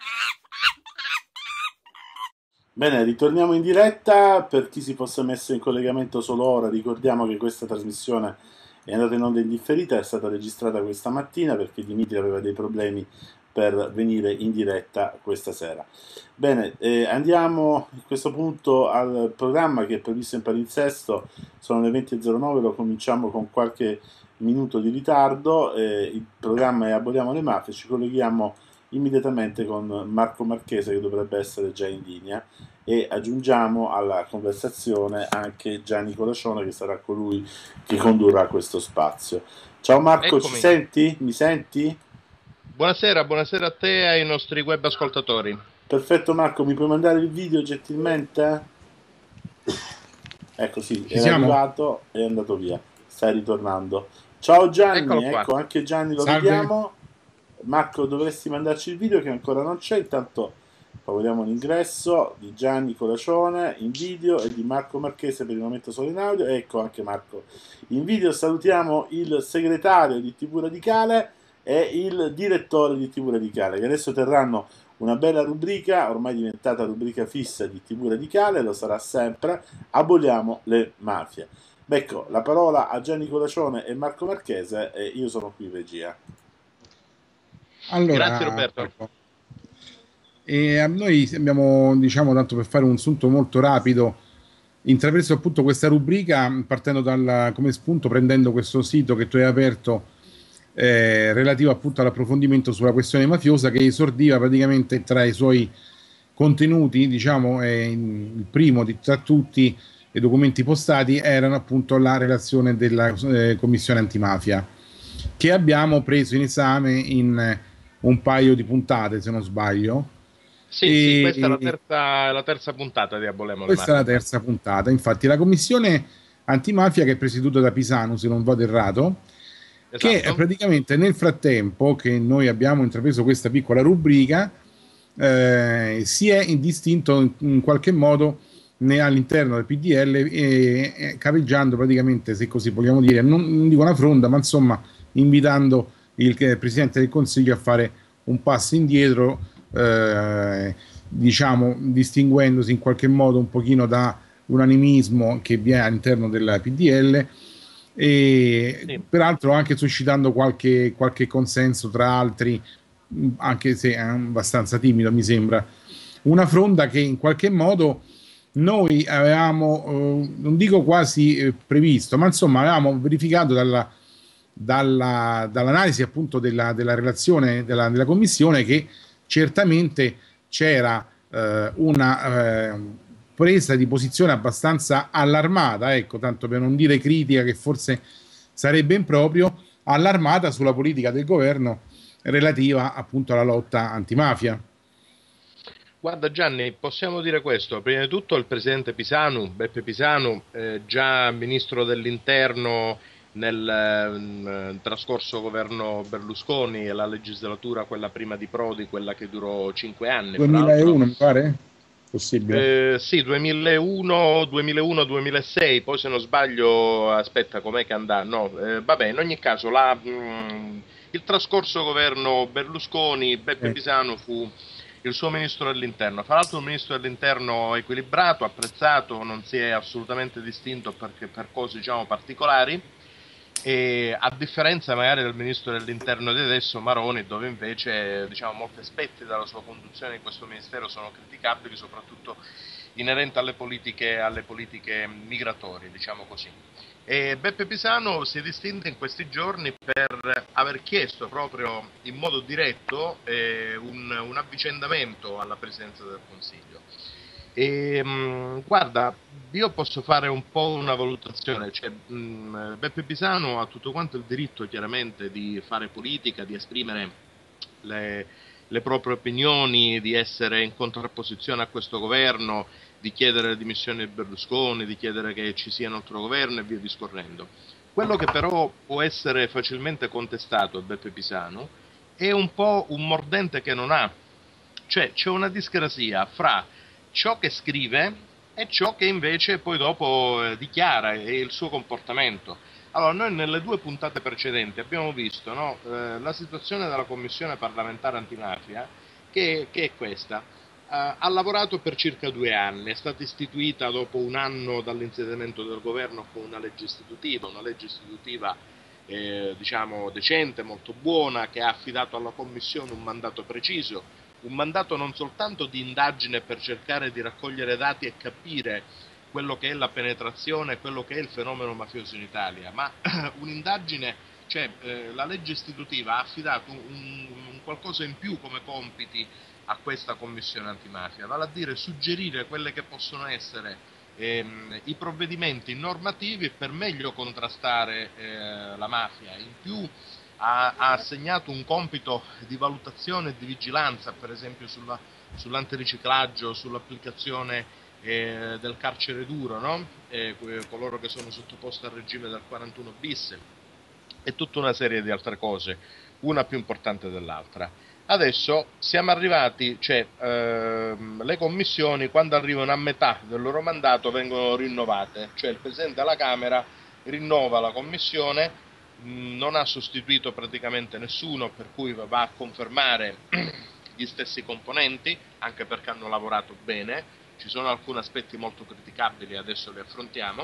Bene, ritorniamo in diretta. Per chi si fosse messo in collegamento solo ora, ricordiamo che questa trasmissione è andata in onda in differita, è stata registrata questa mattina perché Dimitri aveva dei problemi per venire in diretta questa sera. Bene, andiamo a questo punto al programma che è previsto in palinsesto, sono le 20.09, lo cominciamo con qualche minuto di ritardo. Il programma è Aboliamo le mafie, ci colleghiamo immediatamente con Marco Marchese che dovrebbe essere già in linea e aggiungiamo alla conversazione anche Gianni Colaccione che sarà colui che condurrà questo spazio. Ciao Marco, ci Eccomi. senti? Mi senti? Buonasera, buonasera a te e ai nostri web ascoltatori. Perfetto Marco, mi puoi mandare il video gentilmente? Ecco sì, Ci era siamo? arrivato e è andato via, stai ritornando. Ciao Gianni, Eccolo qua. ecco anche Gianni lo Salve. vediamo. Marco dovresti mandarci il video che ancora non c'è, intanto favoriamo l'ingresso di Gianni Colacione in video e di Marco Marchese per il momento solo in audio. Ecco anche Marco in video. Salutiamo il segretario di TV Radicale e il direttore di TV Radicale che adesso terranno una bella rubrica, ormai diventata rubrica fissa di TV Radicale, lo sarà sempre, aboliamo le mafie. Ecco, la parola a Gianni Colacione e Marco Marchese e io sono qui in regia. Grazie Allora, Roberto. noi abbiamo, diciamo, tanto per fare un sunto molto rapido, intrapreso appunto questa rubrica partendo come spunto, prendendo questo sito che tu hai aperto relativo appunto all'approfondimento sulla questione mafiosa, che esordiva praticamente tra i suoi contenuti, diciamo, il primo tra tutti i documenti postati erano appunto la relazione della Commissione antimafia, che abbiamo preso in esame in un paio di puntate, se non sbaglio. Sì, questa è E la terza puntata di Aboliamo le questa è la mafie. terza puntata. Infatti, la commissione antimafia, che è presieduta da Pisanu, se non vado errato, che Esatto. praticamente nel frattempo che noi abbiamo intrapreso questa piccola rubrica, si è indistinto in qualche modo all'interno del PDL, capeggiando praticamente, se così vogliamo dire, non dico una fronda, ma insomma invitando il Presidente del Consiglio a fare un passo indietro, diciamo distinguendosi in qualche modo un pochino da un animismo che vi è all'interno del PDL, e Sì. peraltro anche suscitando qualche consenso tra altri, anche se è abbastanza timido mi sembra, una fronda che in qualche modo noi avevamo, non dico quasi previsto, ma insomma avevamo verificato dall'analisi appunto della relazione della commissione che certamente c'era una presa di posizione abbastanza allarmata, ecco, tanto per non dire critica, che forse sarebbe improprio, allarmata sulla politica del governo relativa appunto alla lotta antimafia. Guarda Gianni, possiamo dire questo. Prima di tutto il presidente Pisanu, Beppe Pisanu, già ministro dell'interno nel trascorso governo Berlusconi e la legislatura, quella prima di Prodi, quella che durò 5 anni, peraltro. 2001 mi pare? Possibile? Sì, 2001, 2001-2006, poi se non sbaglio, aspetta, com'è che andà? No, vabbè, in ogni caso, il trascorso governo Berlusconi, Beppe Eh, Pisano fu il suo ministro dell'interno. Fra l'altro un ministro dell'interno equilibrato, apprezzato, non si è assolutamente distinto per cose, diciamo, particolari. E a differenza magari del ministro dell'interno di adesso, Maroni, dove invece diciamo, molti aspetti della sua conduzione in questo ministero sono criticabili, soprattutto inerenti alle politiche migratorie, diciamo così. E Beppe Pisano si distingue in questi giorni per aver chiesto proprio in modo diretto un avvicendamento alla Presidenza del Consiglio. Guarda, io posso fare un po' una valutazione, cioè, Beppe Pisano ha tutto quanto il diritto chiaramente di fare politica, di esprimere le, le proprie opinioni, di essere in contrapposizione a questo governo, di chiedere le dimissioni di Berlusconi, di chiedere che ci sia un altro governo e via discorrendo. Quello che però può essere facilmente contestato a Beppe Pisano è un po' un mordente che non ha, cioè c'è una discrasia fra ciò che scrive e ciò che invece poi dopo dichiara e il suo comportamento. Allora, noi nelle due puntate precedenti abbiamo visto, no, la situazione della Commissione parlamentare antimafia che è questa. Ha lavorato per circa 2 anni, è stata istituita dopo un anno dall'insediamento del governo con una legge istitutiva diciamo decente, molto buona, che ha affidato alla Commissione un mandato preciso, un mandato non soltanto di indagine per cercare di raccogliere dati e capire quello che è la penetrazione, quello che è il fenomeno mafioso in Italia, ma un'indagine, cioè la legge istitutiva ha affidato un qualcosa in più come compiti a questa commissione antimafia, vale a dire suggerire quelle che possono essere i provvedimenti normativi per meglio contrastare la mafia. In più ha assegnato un compito di valutazione e di vigilanza, per esempio sull'antiriciclaggio, sull'applicazione del carcere duro, no? Coloro che sono sottoposti al regime del 41 bis e tutta una serie di altre cose, una più importante dell'altra. Adesso siamo arrivati, cioè le commissioni quando arrivano a metà del loro mandato vengono rinnovate, cioè il Presidente della Camera rinnova la commissione, non ha sostituito praticamente nessuno, per cui va a confermare gli stessi componenti, anche perché hanno lavorato bene, ci sono alcuni aspetti molto criticabili, adesso li affrontiamo,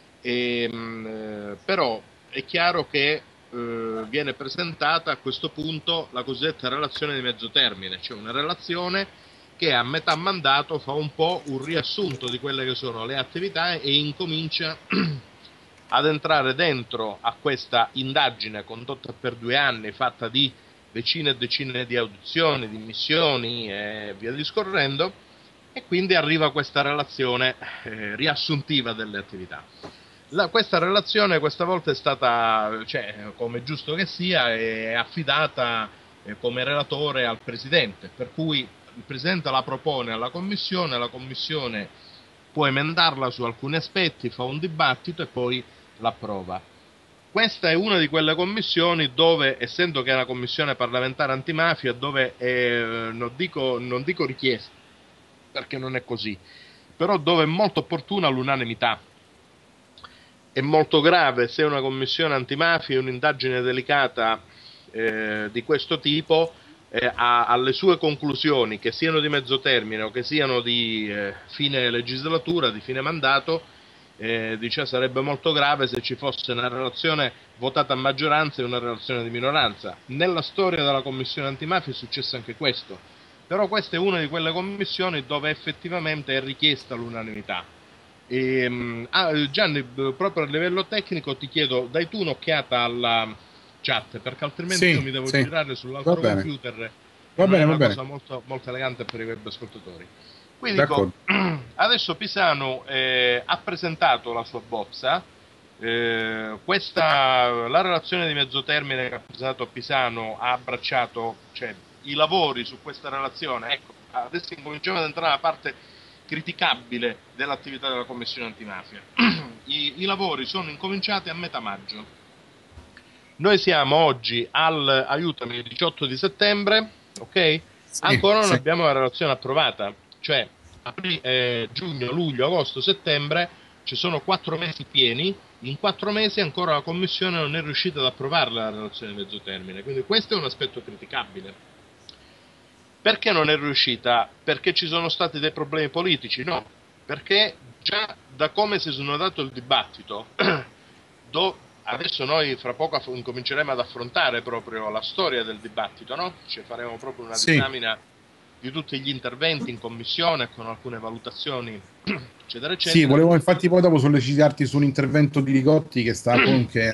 però è chiaro che viene presentata a questo punto la cosiddetta relazione di mezzo termine, cioè una relazione che a metà mandato fa un po' un riassunto di quelle che sono le attività e incomincia ad entrare dentro a questa indagine condotta per 2 anni, fatta di decine e decine di audizioni, di missioni e via discorrendo, e quindi arriva questa relazione riassuntiva delle attività. Questa relazione questa volta è stata, cioè, come giusto che sia, è affidata come relatore al Presidente, per cui il Presidente la propone alla Commissione, la Commissione può emendarla su alcuni aspetti, fa un dibattito e poi l'approva. Questa è una di quelle commissioni dove, essendo che è una commissione parlamentare antimafia, dove non dico richiesta, perché non è così, però dove è molto opportuna l'unanimità. È molto grave se una commissione antimafia, un'indagine delicata di questo tipo, alle sue conclusioni, che siano di mezzo termine o che siano di fine legislatura, di fine mandato, sarebbe molto grave se ci fosse una relazione votata a maggioranza e una relazione di minoranza. Nella storia della commissione antimafia è successo anche questo, però questa è una di quelle commissioni dove effettivamente è richiesta l'unanimità. Gianni, proprio a livello tecnico ti chiedo, dai tu un'occhiata alla chat, perché altrimenti io mi devo girare sull'altro computer. Va bene, una cosa molto, molto elegante per i web ascoltatori. Quindi adesso Pisanu ha presentato la sua bozza, la relazione di mezzo termine che ha presentato Pisanu ha abbracciato, cioè, i lavori su questa relazione. Ecco, adesso incominciamo ad entrare nella parte criticabile dell'attività della Commissione antimafia. I lavori sono incominciati a metà maggio. Noi siamo oggi aiutami, 18 di settembre, ok? Ancora non abbiamo la relazione approvata, cioè giugno, luglio, agosto, settembre, ci sono 4 mesi pieni, in 4 mesi ancora la Commissione non è riuscita ad approvare la relazione di mezzo termine, quindi questo è un aspetto criticabile. Perché non è riuscita? Perché ci sono stati dei problemi politici? No, perché già da come si è snodato il dibattito, adesso noi fra poco incominceremo ad affrontare proprio la storia del dibattito, no? Cioè faremo proprio una disamina di tutti gli interventi in commissione con alcune valutazioni, eccetera, eccetera. Sì, volevo infatti poi dopo sollecitarti su un intervento di Ligotti che sta anche...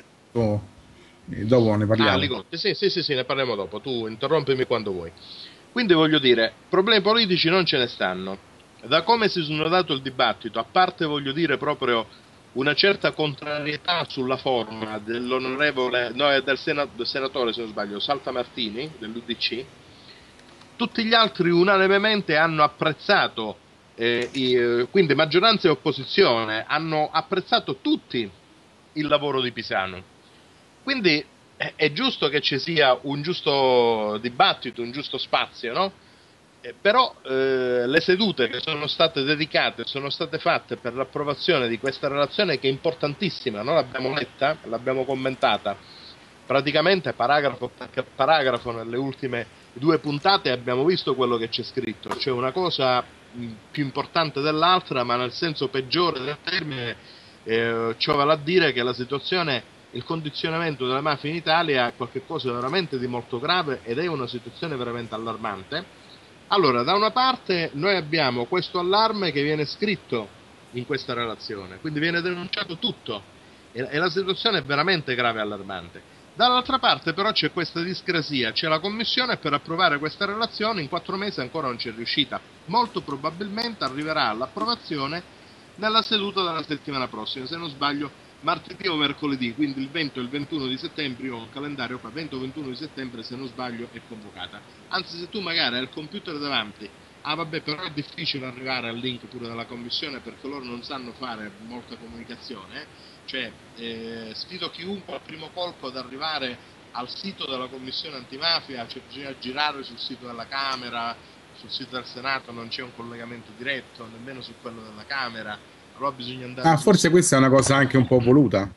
dopo ne parliamo. Ligotti, sì, ne parliamo dopo, tu interrompimi quando vuoi. Quindi voglio dire, problemi politici non ce ne stanno. Da come si è snodato il dibattito, a parte voglio dire proprio una certa contrarietà sulla forma dell'onorevole, del senatore, se non sbaglio, Saltamartini, dell'UDC, tutti gli altri unanimemente hanno apprezzato, quindi maggioranza e opposizione, hanno apprezzato tutti il lavoro di Pisanu. Quindi è giusto che ci sia un giusto dibattito, un giusto spazio, no? Però le sedute che sono state dedicate, sono state fatte per l'approvazione di questa relazione, che è importantissima, noi l'abbiamo letta, l'abbiamo commentata praticamente paragrafo per paragrafo nelle ultime due puntate e abbiamo visto quello che c'è scritto, c'è una cosa più importante dell'altra, ma nel senso peggiore del termine, ciò vale a dire che la situazione, il condizionamento della mafia in Italia è qualcosa veramente di molto grave ed è una situazione veramente allarmante. Allora, da una parte noi abbiamo questo allarme che viene scritto in questa relazione, quindi viene denunciato tutto e la situazione è veramente grave e allarmante. Dall'altra parte però c'è questa discrasia, c'è la commissione per approvare questa relazione, in 4 mesi ancora non c'è riuscita, molto probabilmente arriverà all'approvazione nella seduta della settimana prossima, se non sbaglio martedì o mercoledì, quindi il 20 o il 21 di settembre, io ho un calendario qua, 20 o 21 di settembre se non sbaglio è convocata. Anzi, se tu magari hai il computer davanti, vabbè, però è difficile arrivare al link pure della commissione perché loro non sanno fare molta comunicazione, cioè sfido chiunque al primo colpo ad arrivare al sito della commissione antimafia, cioè bisogna girare sul sito della Camera, sul sito del Senato non c'è un collegamento diretto, nemmeno su quello della Camera, allora bisogna andare Forse questa è una cosa anche un po' voluta.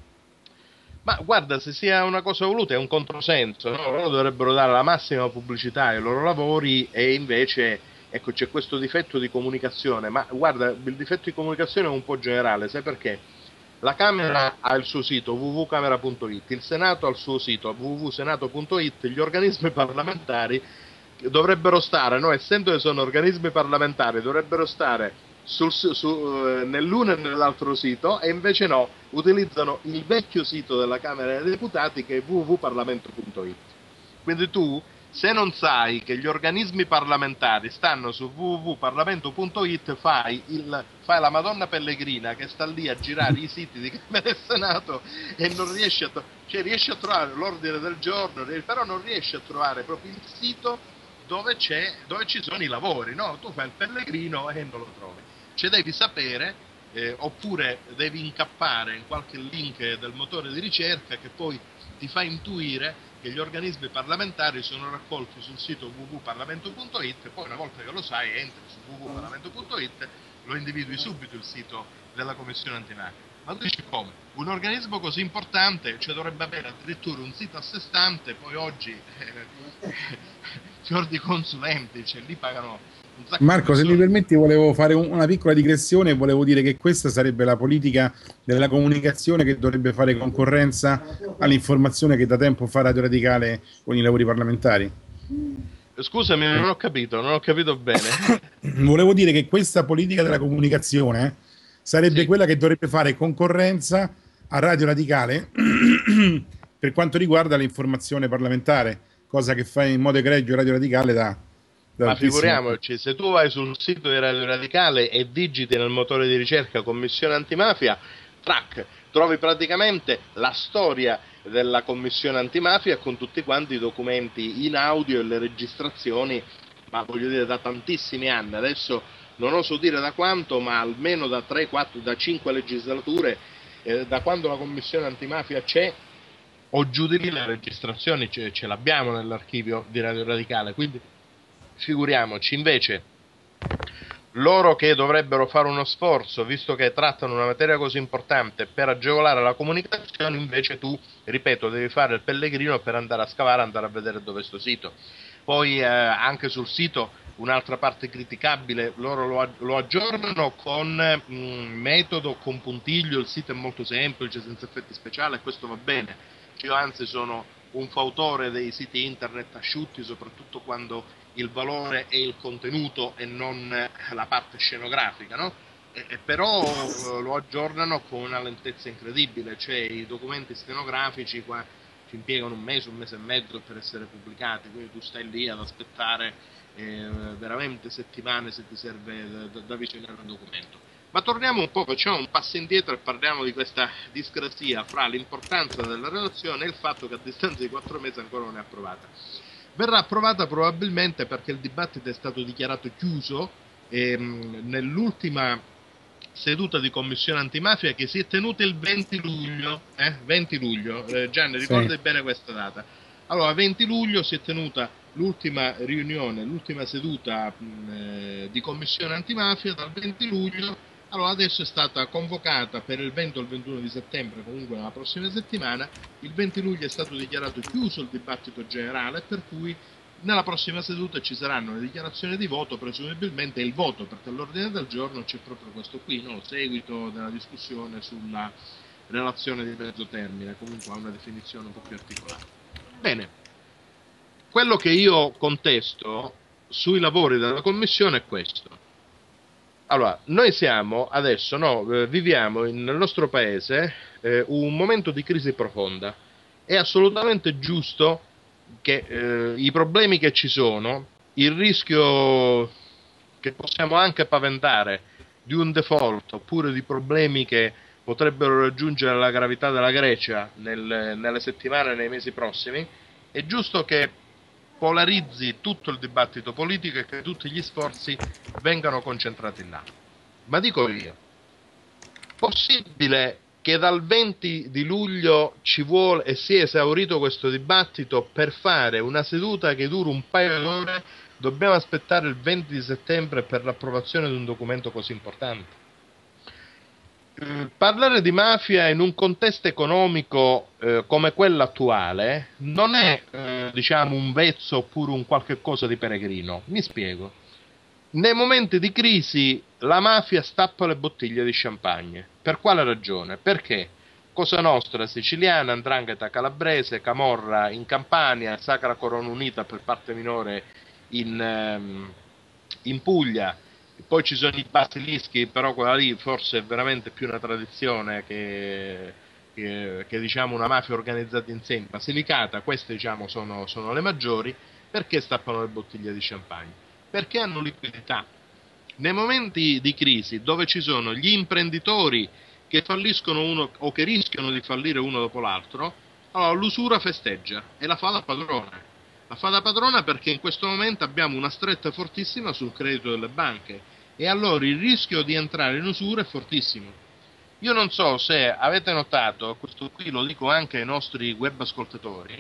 Ma guarda, se sia una cosa voluta è un controsenso, no? Loro dovrebbero dare la massima pubblicità ai loro lavori e invece, ecco, c'è questo difetto di comunicazione, ma guarda, il difetto di comunicazione è un po' generale, sai perché? La Camera ha il suo sito www.camera.it, il Senato ha il suo sito www.senato.it, gli organismi parlamentari dovrebbero stare, no? Essendo che sono organismi parlamentari, dovrebbero stare nell'uno e nell'altro sito e invece no, utilizzano il vecchio sito della Camera dei Deputati che è www.parlamento.it. Quindi tu, se non sai che gli organismi parlamentari stanno su www.parlamento.it, fai la Madonna Pellegrina che sta lì a girare i siti di Camera e Senato e non riesci riesci a trovare l'ordine del giorno, però non riesci a trovare proprio il sito dove ci sono i lavori, no? Tu fai il pellegrino e non lo trovi. Cioè devi sapere, oppure devi incappare in qualche link del motore di ricerca che poi ti fa intuire che gli organismi parlamentari sono raccolti sul sito www.parlamento.it e poi una volta che lo sai entri su www.parlamento.it, lo individui subito il sito della commissione antimafia. Ma tu dici come? Un organismo così importante, cioè dovrebbe avere addirittura un sito a sé stante, poi oggi fior di consulenti, cioè lì pagano un sacco. Marco, se mi permetti, volevo fare una piccola digressione e volevo dire che questa sarebbe la politica della comunicazione che dovrebbe fare concorrenza all'informazione che da tempo fa Radio Radicale con i lavori parlamentari. Scusami, non ho capito bene. Volevo dire che questa politica della comunicazione sarebbe quella che dovrebbe fare concorrenza a Radio Radicale per quanto riguarda l'informazione parlamentare, cosa che fa in modo egregio Radio Radicale da ma figuriamoci, se tu vai sul sito di Radio Radicale e digiti nel motore di ricerca Commissione Antimafia, trovi praticamente la storia della Commissione Antimafia con tutti quanti i documenti in audio e le registrazioni, ma voglio dire da tantissimi anni, adesso non oso dire da quanto, ma almeno da 3, 4, da 5 legislature, da quando la Commissione Antimafia c'è, o giù di lì le registrazioni ce l'abbiamo nell'archivio di Radio Radicale, quindi figuriamoci. Invece loro che dovrebbero fare uno sforzo, visto che trattano una materia così importante, per agevolare la comunicazione, invece tu, ripeto, devi fare il pellegrino per andare a scavare, andare a vedere dove è sto sito. Poi anche sul sito un'altra parte criticabile, loro lo aggiornano con metodo, con puntiglio, il sito è molto semplice, senza effetti speciali, e questo va bene. Io anzi sono un fautore dei siti internet asciutti, soprattutto quando il valore è il contenuto e non la parte scenografica, no? Però lo aggiornano con una lentezza incredibile, cioè i documenti stenografici qua ci impiegano un mese e mezzo per essere pubblicati, quindi tu stai lì ad aspettare veramente settimane se ti serve da visionare un documento. Ma torniamo un po', facciamo un passo indietro e parliamo di questa discrasia fra l'importanza della relazione e il fatto che a distanza di 4 mesi ancora non è approvata. Verrà approvata probabilmente perché il dibattito è stato dichiarato chiuso nell'ultima seduta di commissione antimafia che si è tenuta il 20 luglio. 20 luglio, Gianni, ricordi bene questa data. Allora, 20 luglio si è tenuta l'ultima riunione, l'ultima seduta di commissione antimafia dal 20 luglio. Allora adesso è stata convocata per il 20 o il 21 di settembre, comunque nella prossima settimana. Il 20 luglio è stato dichiarato chiuso il dibattito generale, per cui Nella prossima seduta ci saranno le dichiarazioni di voto, presumibilmente il voto, perché all'ordine del giorno c'è proprio questo qui, no? Seguito della discussione sulla relazione di mezzo termine, comunque ha una definizione un po' più articolata. Bene, quello che io contesto sui lavori della Commissione è questo. Allora, noi siamo adesso, viviamo nel nostro paese un momento di crisi profonda. È assolutamente giusto che i problemi che ci sono, il rischio che possiamo anche paventare di un default oppure di problemi che potrebbero raggiungere la gravità della Grecia nelle settimane e nei mesi prossimi, è giusto che polarizzi tutto il dibattito politico e che tutti gli sforzi vengano concentrati là. Ma dico io, possibile che dal 20 di luglio ci vuole e si è esaurito questo dibattito per fare una seduta che dura un paio d'ore, dobbiamo aspettare il 20 di settembre per l'approvazione di un documento così importante? Parlare di mafia in un contesto economico come quello attuale non è diciamo un vezzo oppure un qualche cosa di peregrino. Mi spiego. Nei momenti di crisi la mafia stappa le bottiglie di champagne. Per quale ragione? Perché Cosa Nostra siciliana, 'ndrangheta calabrese, Camorra in Campania, Sacra Corona Unita per parte minore in Puglia. Poi ci sono i basilischi, però quella lì forse è veramente più una tradizione che diciamo una mafia organizzata in sé in Basilicata. Queste diciamo sono le maggiori. Perché stappano le bottiglie di champagne? Perché hanno liquidità. Nei momenti di crisi dove ci sono gli imprenditori che falliscono uno o che rischiano di fallire uno dopo l'altro, allora l'usura festeggia e la fa da padrona. La fa da padrona perché in questo momento abbiamo una stretta fortissima sul credito delle banche e allora il rischio di entrare in usura è fortissimo. Io non so se avete notato, questo qui lo dico anche ai nostri web ascoltatori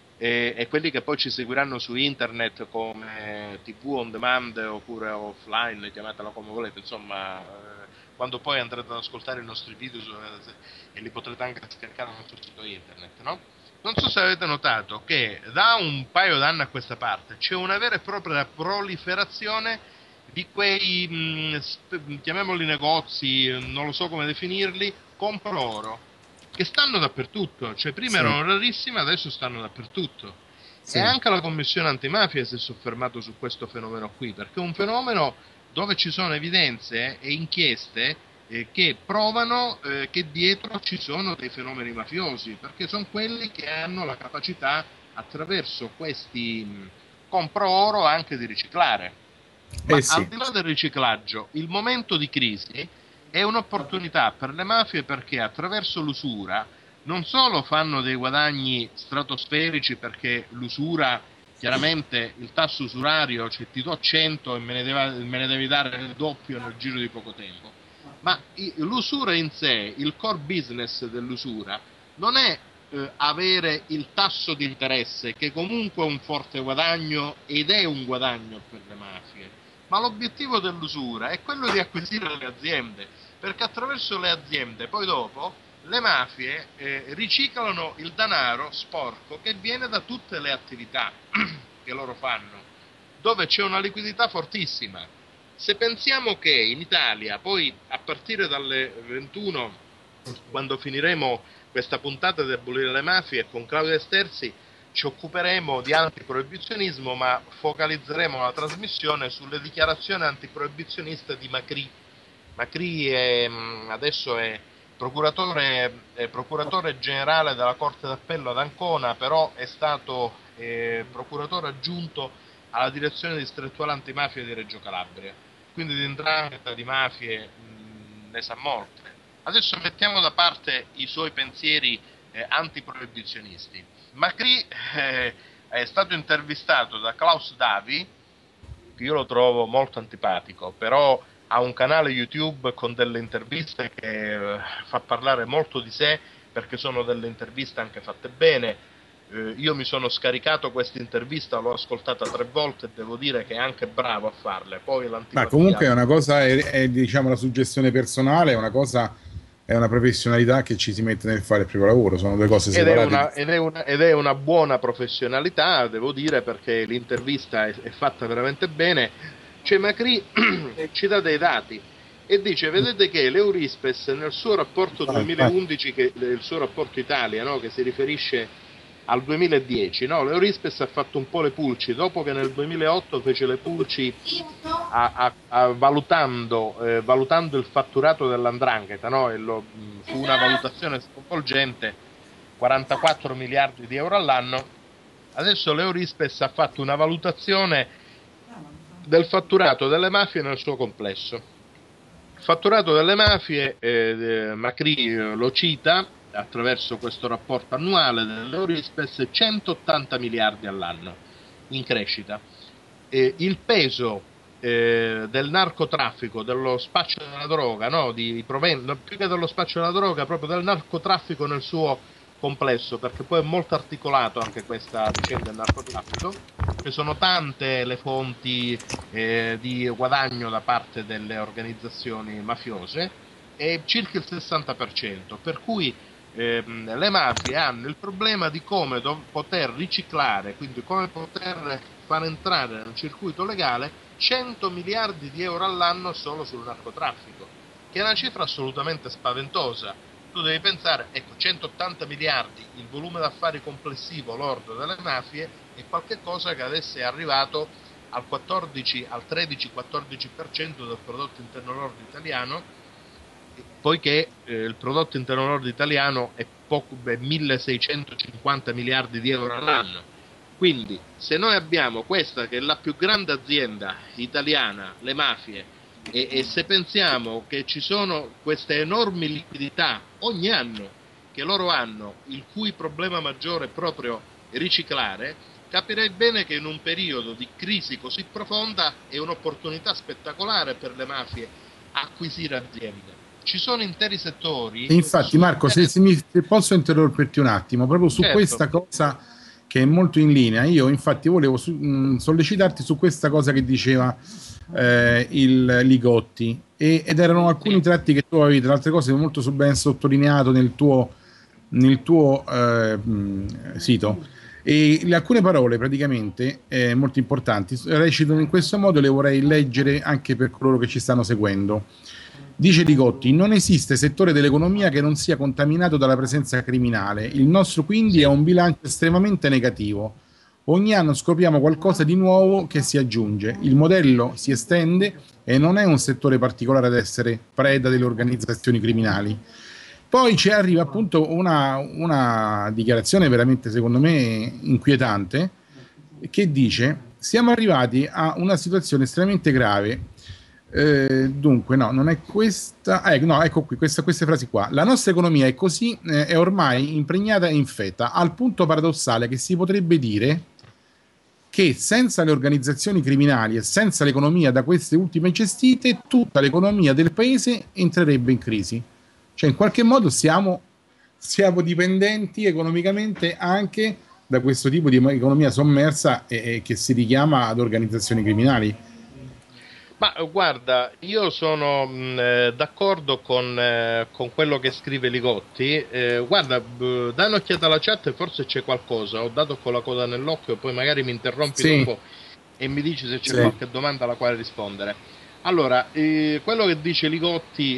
e quelli che poi ci seguiranno su internet come TV on demand oppure offline, chiamatela come volete, insomma, quando poi andrete ad ascoltare i nostri video e li potrete anche scaricare sul sito internet, no? Non so se avete notato che da un paio d'anni a questa parte c'è una vera e propria proliferazione di quei, chiamiamoli negozi, non lo so come definirli, compro oro, che stanno dappertutto, cioè prima Sì. erano rarissime, adesso stanno dappertutto. Sì. E anche la Commissione antimafia si è soffermato su questo fenomeno qui, perché è un fenomeno dove ci sono evidenze e inchieste che provano che dietro ci sono dei fenomeni mafiosi, perché sono quelli che hanno la capacità attraverso questi compro oro anche di riciclare. Ma Sì. al di là del riciclaggio, il momento di crisi è un'opportunità per le mafie perché attraverso l'usura non solo fanno dei guadagni stratosferici, perché l'usura, chiaramente il tasso usurario, cioè ti do 100 e me ne devi dare il doppio nel giro di poco tempo, ma l'usura in sé, il core business dell'usura, non è avere il tasso di interesse, che comunque è un forte guadagno ed è un guadagno per le mafie, ma l'obiettivo dell'usura è quello di acquisire le aziende, perché attraverso le aziende poi dopo le mafie riciclano il denaro sporco che viene da tutte le attività che loro fanno, dove c'è una liquidità fortissima. Se pensiamo che in Italia, poi a partire dalle 21, quando finiremo questa puntata di abolire le mafie, con Claudia Sterzi ci occuperemo di antiproibizionismo, ma focalizzeremo la trasmissione sulle dichiarazioni antiproibizioniste di Macri. Macri adesso è procuratore generale della Corte d'Appello ad Ancona, però è stato procuratore aggiunto alla direzione distrettuale antimafia di Reggio Calabria, quindi di 'ndrangheta, di mafie ne sa molte. Adesso mettiamo da parte i suoi pensieri antiproibizionisti. Macri è stato intervistato da Klaus Davi, che io lo trovo molto antipatico, però ha un canale YouTube con delle interviste che fa parlare molto di sé, perché sono delle interviste anche fatte bene. Io mi sono scaricato questa intervista, l'ho ascoltata 3 volte e devo dire che è anche bravo a farle. Poi Ma comunque è una cosa, è, diciamo la suggestione personale, è una cosa è una professionalità che ci si mette nel fare il proprio lavoro, sono due cose separate. Ed è una buona professionalità, devo dire, perché l'intervista è fatta veramente bene. Cioè Macri ci dà dei dati e dice: vedete che l'Eurispes nel suo rapporto 2011, che il suo rapporto Italia, no, che si riferisce al 2010, no? L'Eurispes ha fatto un po' le pulci dopo che nel 2008 fece le pulci valutando il fatturato dell''ndrangheta, no? Fu una valutazione sconvolgente, 44 miliardi di euro all'anno. Adesso l'Eurispes ha fatto una valutazione del fatturato delle mafie nel suo complesso. Il fatturato delle mafie, Macri lo cita attraverso questo rapporto annuale dell'Eurispes, 180 miliardi all'anno in crescita. Il peso del narcotraffico, dello spaccio della droga, no, più che dello spaccio della droga, proprio del narcotraffico nel suo complesso, perché poi è molto articolato anche questa vicenda del narcotraffico, che sono tante le fonti di guadagno da parte delle organizzazioni mafiose, è circa il 60%, per cui le mafie hanno il problema di come poter riciclare, quindi come poter far entrare nel circuito legale 100 miliardi di euro all'anno solo sul narcotraffico, che è una cifra assolutamente spaventosa. Tu devi pensare, ecco, 180 miliardi, il volume d'affari complessivo lordo delle mafie è qualcosa che adesso è arrivato al 13-14% del prodotto interno lordo italiano, poiché il prodotto interno lordo italiano è 1650 miliardi di euro all'anno. Quindi se noi abbiamo questa che è la più grande azienda italiana, le mafie, e se pensiamo che ci sono queste enormi liquidità ogni anno che loro hanno, il cui problema maggiore è proprio riciclare, capirei bene che in un periodo di crisi così profonda è un'opportunità spettacolare per le mafie acquisire aziende. Ci sono interi settori. E infatti, Marco, se posso interromperti un attimo, proprio su questa cosa che è molto in linea, io infatti volevo sollecitarti su questa cosa che diceva il Li Gotti, ed erano alcuni tratti che tu avevi, tra le altre cose, molto ben sottolineato nel tuo sito. E alcune parole praticamente molto importanti recitano in questo modo, le vorrei leggere anche per coloro che ci stanno seguendo. Dice Li Gotti: non esiste settore dell'economia che non sia contaminato dalla presenza criminale. Il nostro quindi è un bilancio estremamente negativo. Ogni anno scopriamo qualcosa di nuovo che si aggiunge. Il modello si estende e non è un settore particolare ad essere preda delle organizzazioni criminali. Poi ci arriva appunto una dichiarazione veramente, secondo me, inquietante, che dice: siamo arrivati a una situazione estremamente grave. Dunque, no, non è questa. No, ecco qui, queste frasi qua. La nostra economia è così, è ormai impregnata e infetta, al punto paradossale che si potrebbe dire che senza le organizzazioni criminali e senza l'economia da queste ultime gestite, tutta l'economia del paese entrerebbe in crisi. Cioè, in qualche modo siamo dipendenti economicamente anche da questo tipo di economia sommersa e che si richiama ad organizzazioni criminali. Ma guarda, io sono d'accordo con quello che scrive Li Gotti. Guarda, dai un'occhiata alla chat e forse c'è qualcosa. Ho dato con la coda nell'occhio, poi magari mi interrompi dopo e mi dici se c'è qualche domanda alla quale rispondere. Allora, quello che dice Li Gotti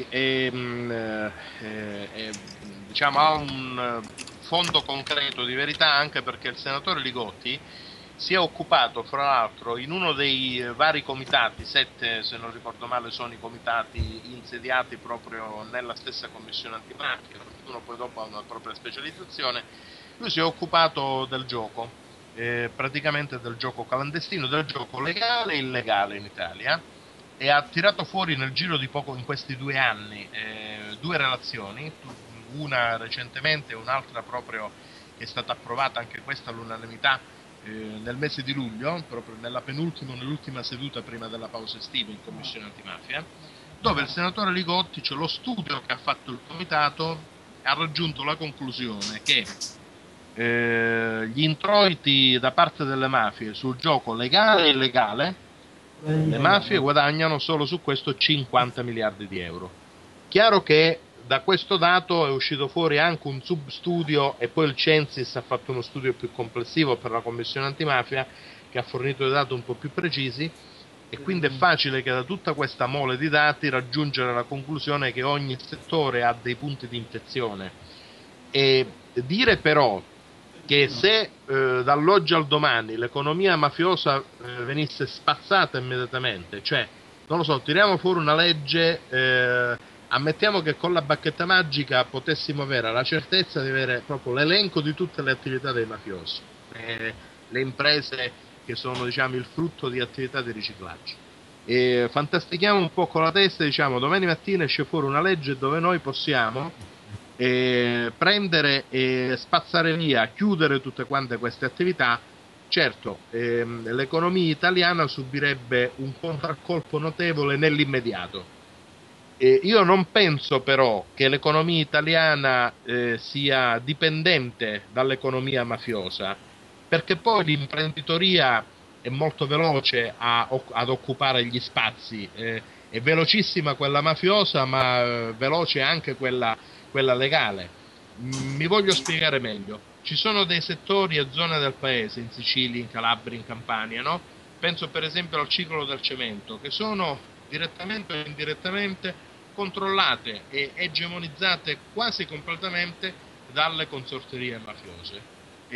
diciamo, ha un fondo concreto di verità, anche perché il senatore Li Gotti si è occupato, fra l'altro, in uno dei vari comitati, 7 se non ricordo male sono i comitati insediati proprio nella stessa commissione antimafia, uno poi dopo ha una propria specializzazione. Lui si è occupato del gioco, praticamente del gioco clandestino, del gioco legale e illegale in Italia, e ha tirato fuori nel giro di poco, in questi 2 anni, 2 relazioni, una recentemente e un'altra proprio che è stata approvata anche questa all'unanimità nel mese di luglio, proprio nell'ultima seduta prima della pausa estiva in commissione antimafia, dove il senatore Li Gotti, cioè lo studio che ha fatto il comitato, ha raggiunto la conclusione che gli introiti da parte delle mafie sul gioco legale e illegale, le mafie guadagnano solo su questo 50 miliardi di euro. Chiaro che da questo dato è uscito fuori anche un substudio, e poi il Censis ha fatto uno studio più complessivo per la Commissione antimafia che ha fornito dei dati un po' più precisi, e quindi è facile che da tutta questa mole di dati raggiungere la conclusione che ogni settore ha dei punti di infezione. E dire però che se dall'oggi al domani l'economia mafiosa venisse spazzata immediatamente, cioè, non lo so, tiriamo fuori una legge, ammettiamo che con la bacchetta magica potessimo avere la certezza di avere proprio l'elenco di tutte le attività dei mafiosi, le imprese che sono, diciamo, il frutto di attività di riciclaggio. E fantastichiamo un po' con la testa, diciamo, domani mattina esce fuori una legge dove noi possiamo prendere e spazzare via, chiudere tutte quante queste attività. Certo, l'economia italiana subirebbe un contraccolpo notevole nell'immediato. Io non penso però che l'economia italiana sia dipendente dall'economia mafiosa, perché poi l'imprenditoria è molto veloce ad occupare gli spazi, è velocissima quella mafiosa, ma veloce anche quella legale. Mi voglio spiegare meglio. Ci sono dei settori e zone del paese, in Sicilia, in Calabria, in Campania, no? Penso per esempio al ciclo del cemento, che sono direttamente o indirettamente controllate e egemonizzate quasi completamente dalle consorterie mafiose.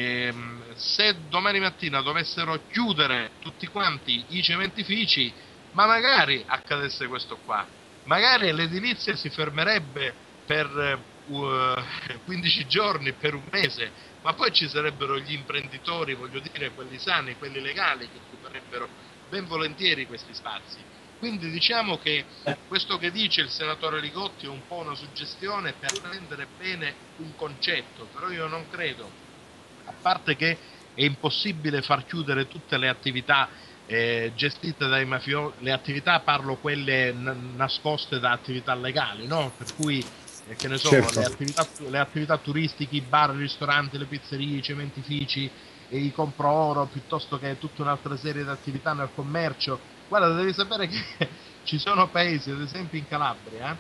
Se domani mattina dovessero chiudere tutti quanti i cementifici, ma magari accadesse questo qua, magari l'edilizia si fermerebbe per 15 giorni, per un mese, ma poi ci sarebbero gli imprenditori, voglio dire, quelli sani, quelli legali, che occuperebbero ben volentieri questi spazi. Quindi diciamo che questo che dice il senatore Ligotti è un po' una suggestione per rendere bene un concetto, però io non credo, a parte che è impossibile far chiudere tutte le attività gestite dai mafiosi, le attività, parlo quelle nascoste da attività legali, no? Per cui che ne so, Certo. le attività turistiche, i bar, i ristoranti, le pizzerie, i cementifici, e i compro oro, piuttosto che tutta un'altra serie di attività nel commercio. Guarda, devi sapere che ci sono paesi, ad esempio in Calabria,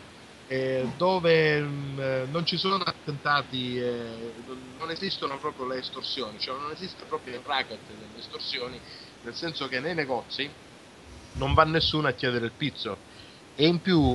dove non ci sono attentati, non esistono proprio le estorsioni, cioè non esiste proprio il racket delle estorsioni, nel senso che nei negozi non va nessuno a chiedere il pizzo. E in più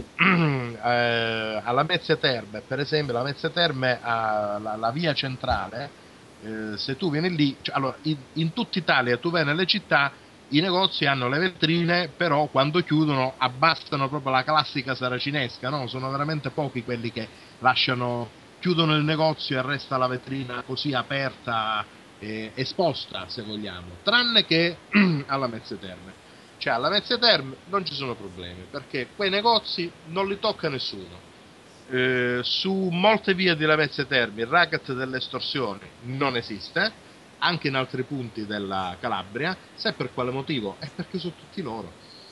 alla Mezzia Terme, per esempio, la Mezzia Terme ha la via centrale, se tu vieni lì, cioè, allora, in tutta Italia tu vai nelle città, i negozi hanno le vetrine, però quando chiudono abbassano proprio la classica saracinesca, no? Sono veramente pochi quelli che chiudono il negozio e resta la vetrina così aperta, esposta, se vogliamo, tranne che alla Mezzia Terme. Cioè alla Mezzia Terme non ci sono problemi, perché quei negozi non li tocca nessuno. Su molte vie di Lamezia Terme il racket delle estorsioni non esiste, anche in altri punti della Calabria. Sai per quale motivo? È perché sono tutti loro.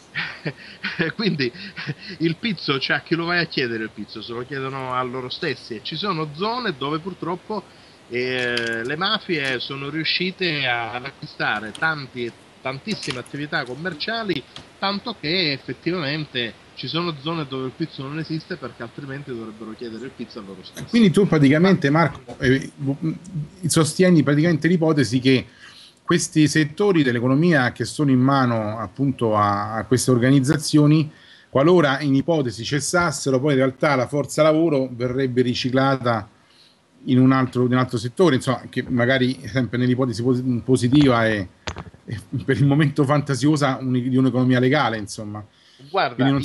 Quindi il pizzo, cioè a chi lo vai a chiedere il pizzo? Se lo chiedono a loro stessi. E ci sono zone dove purtroppo le mafie sono riuscite ad acquistare tantissime attività commerciali, tanto che effettivamente ci sono zone dove il pizzo non esiste, perché altrimenti dovrebbero chiedere il pizzo a loro stessi. Quindi tu praticamente, Marco, sostieni praticamente l'ipotesi che questi settori dell'economia che sono in mano appunto a queste organizzazioni, qualora in ipotesi cessassero, poi in realtà la forza lavoro verrebbe riciclata in un altro settore, insomma, che magari sempre nell'ipotesi positiva e per il momento fantasiosa di un'economia legale, insomma. Guarda, non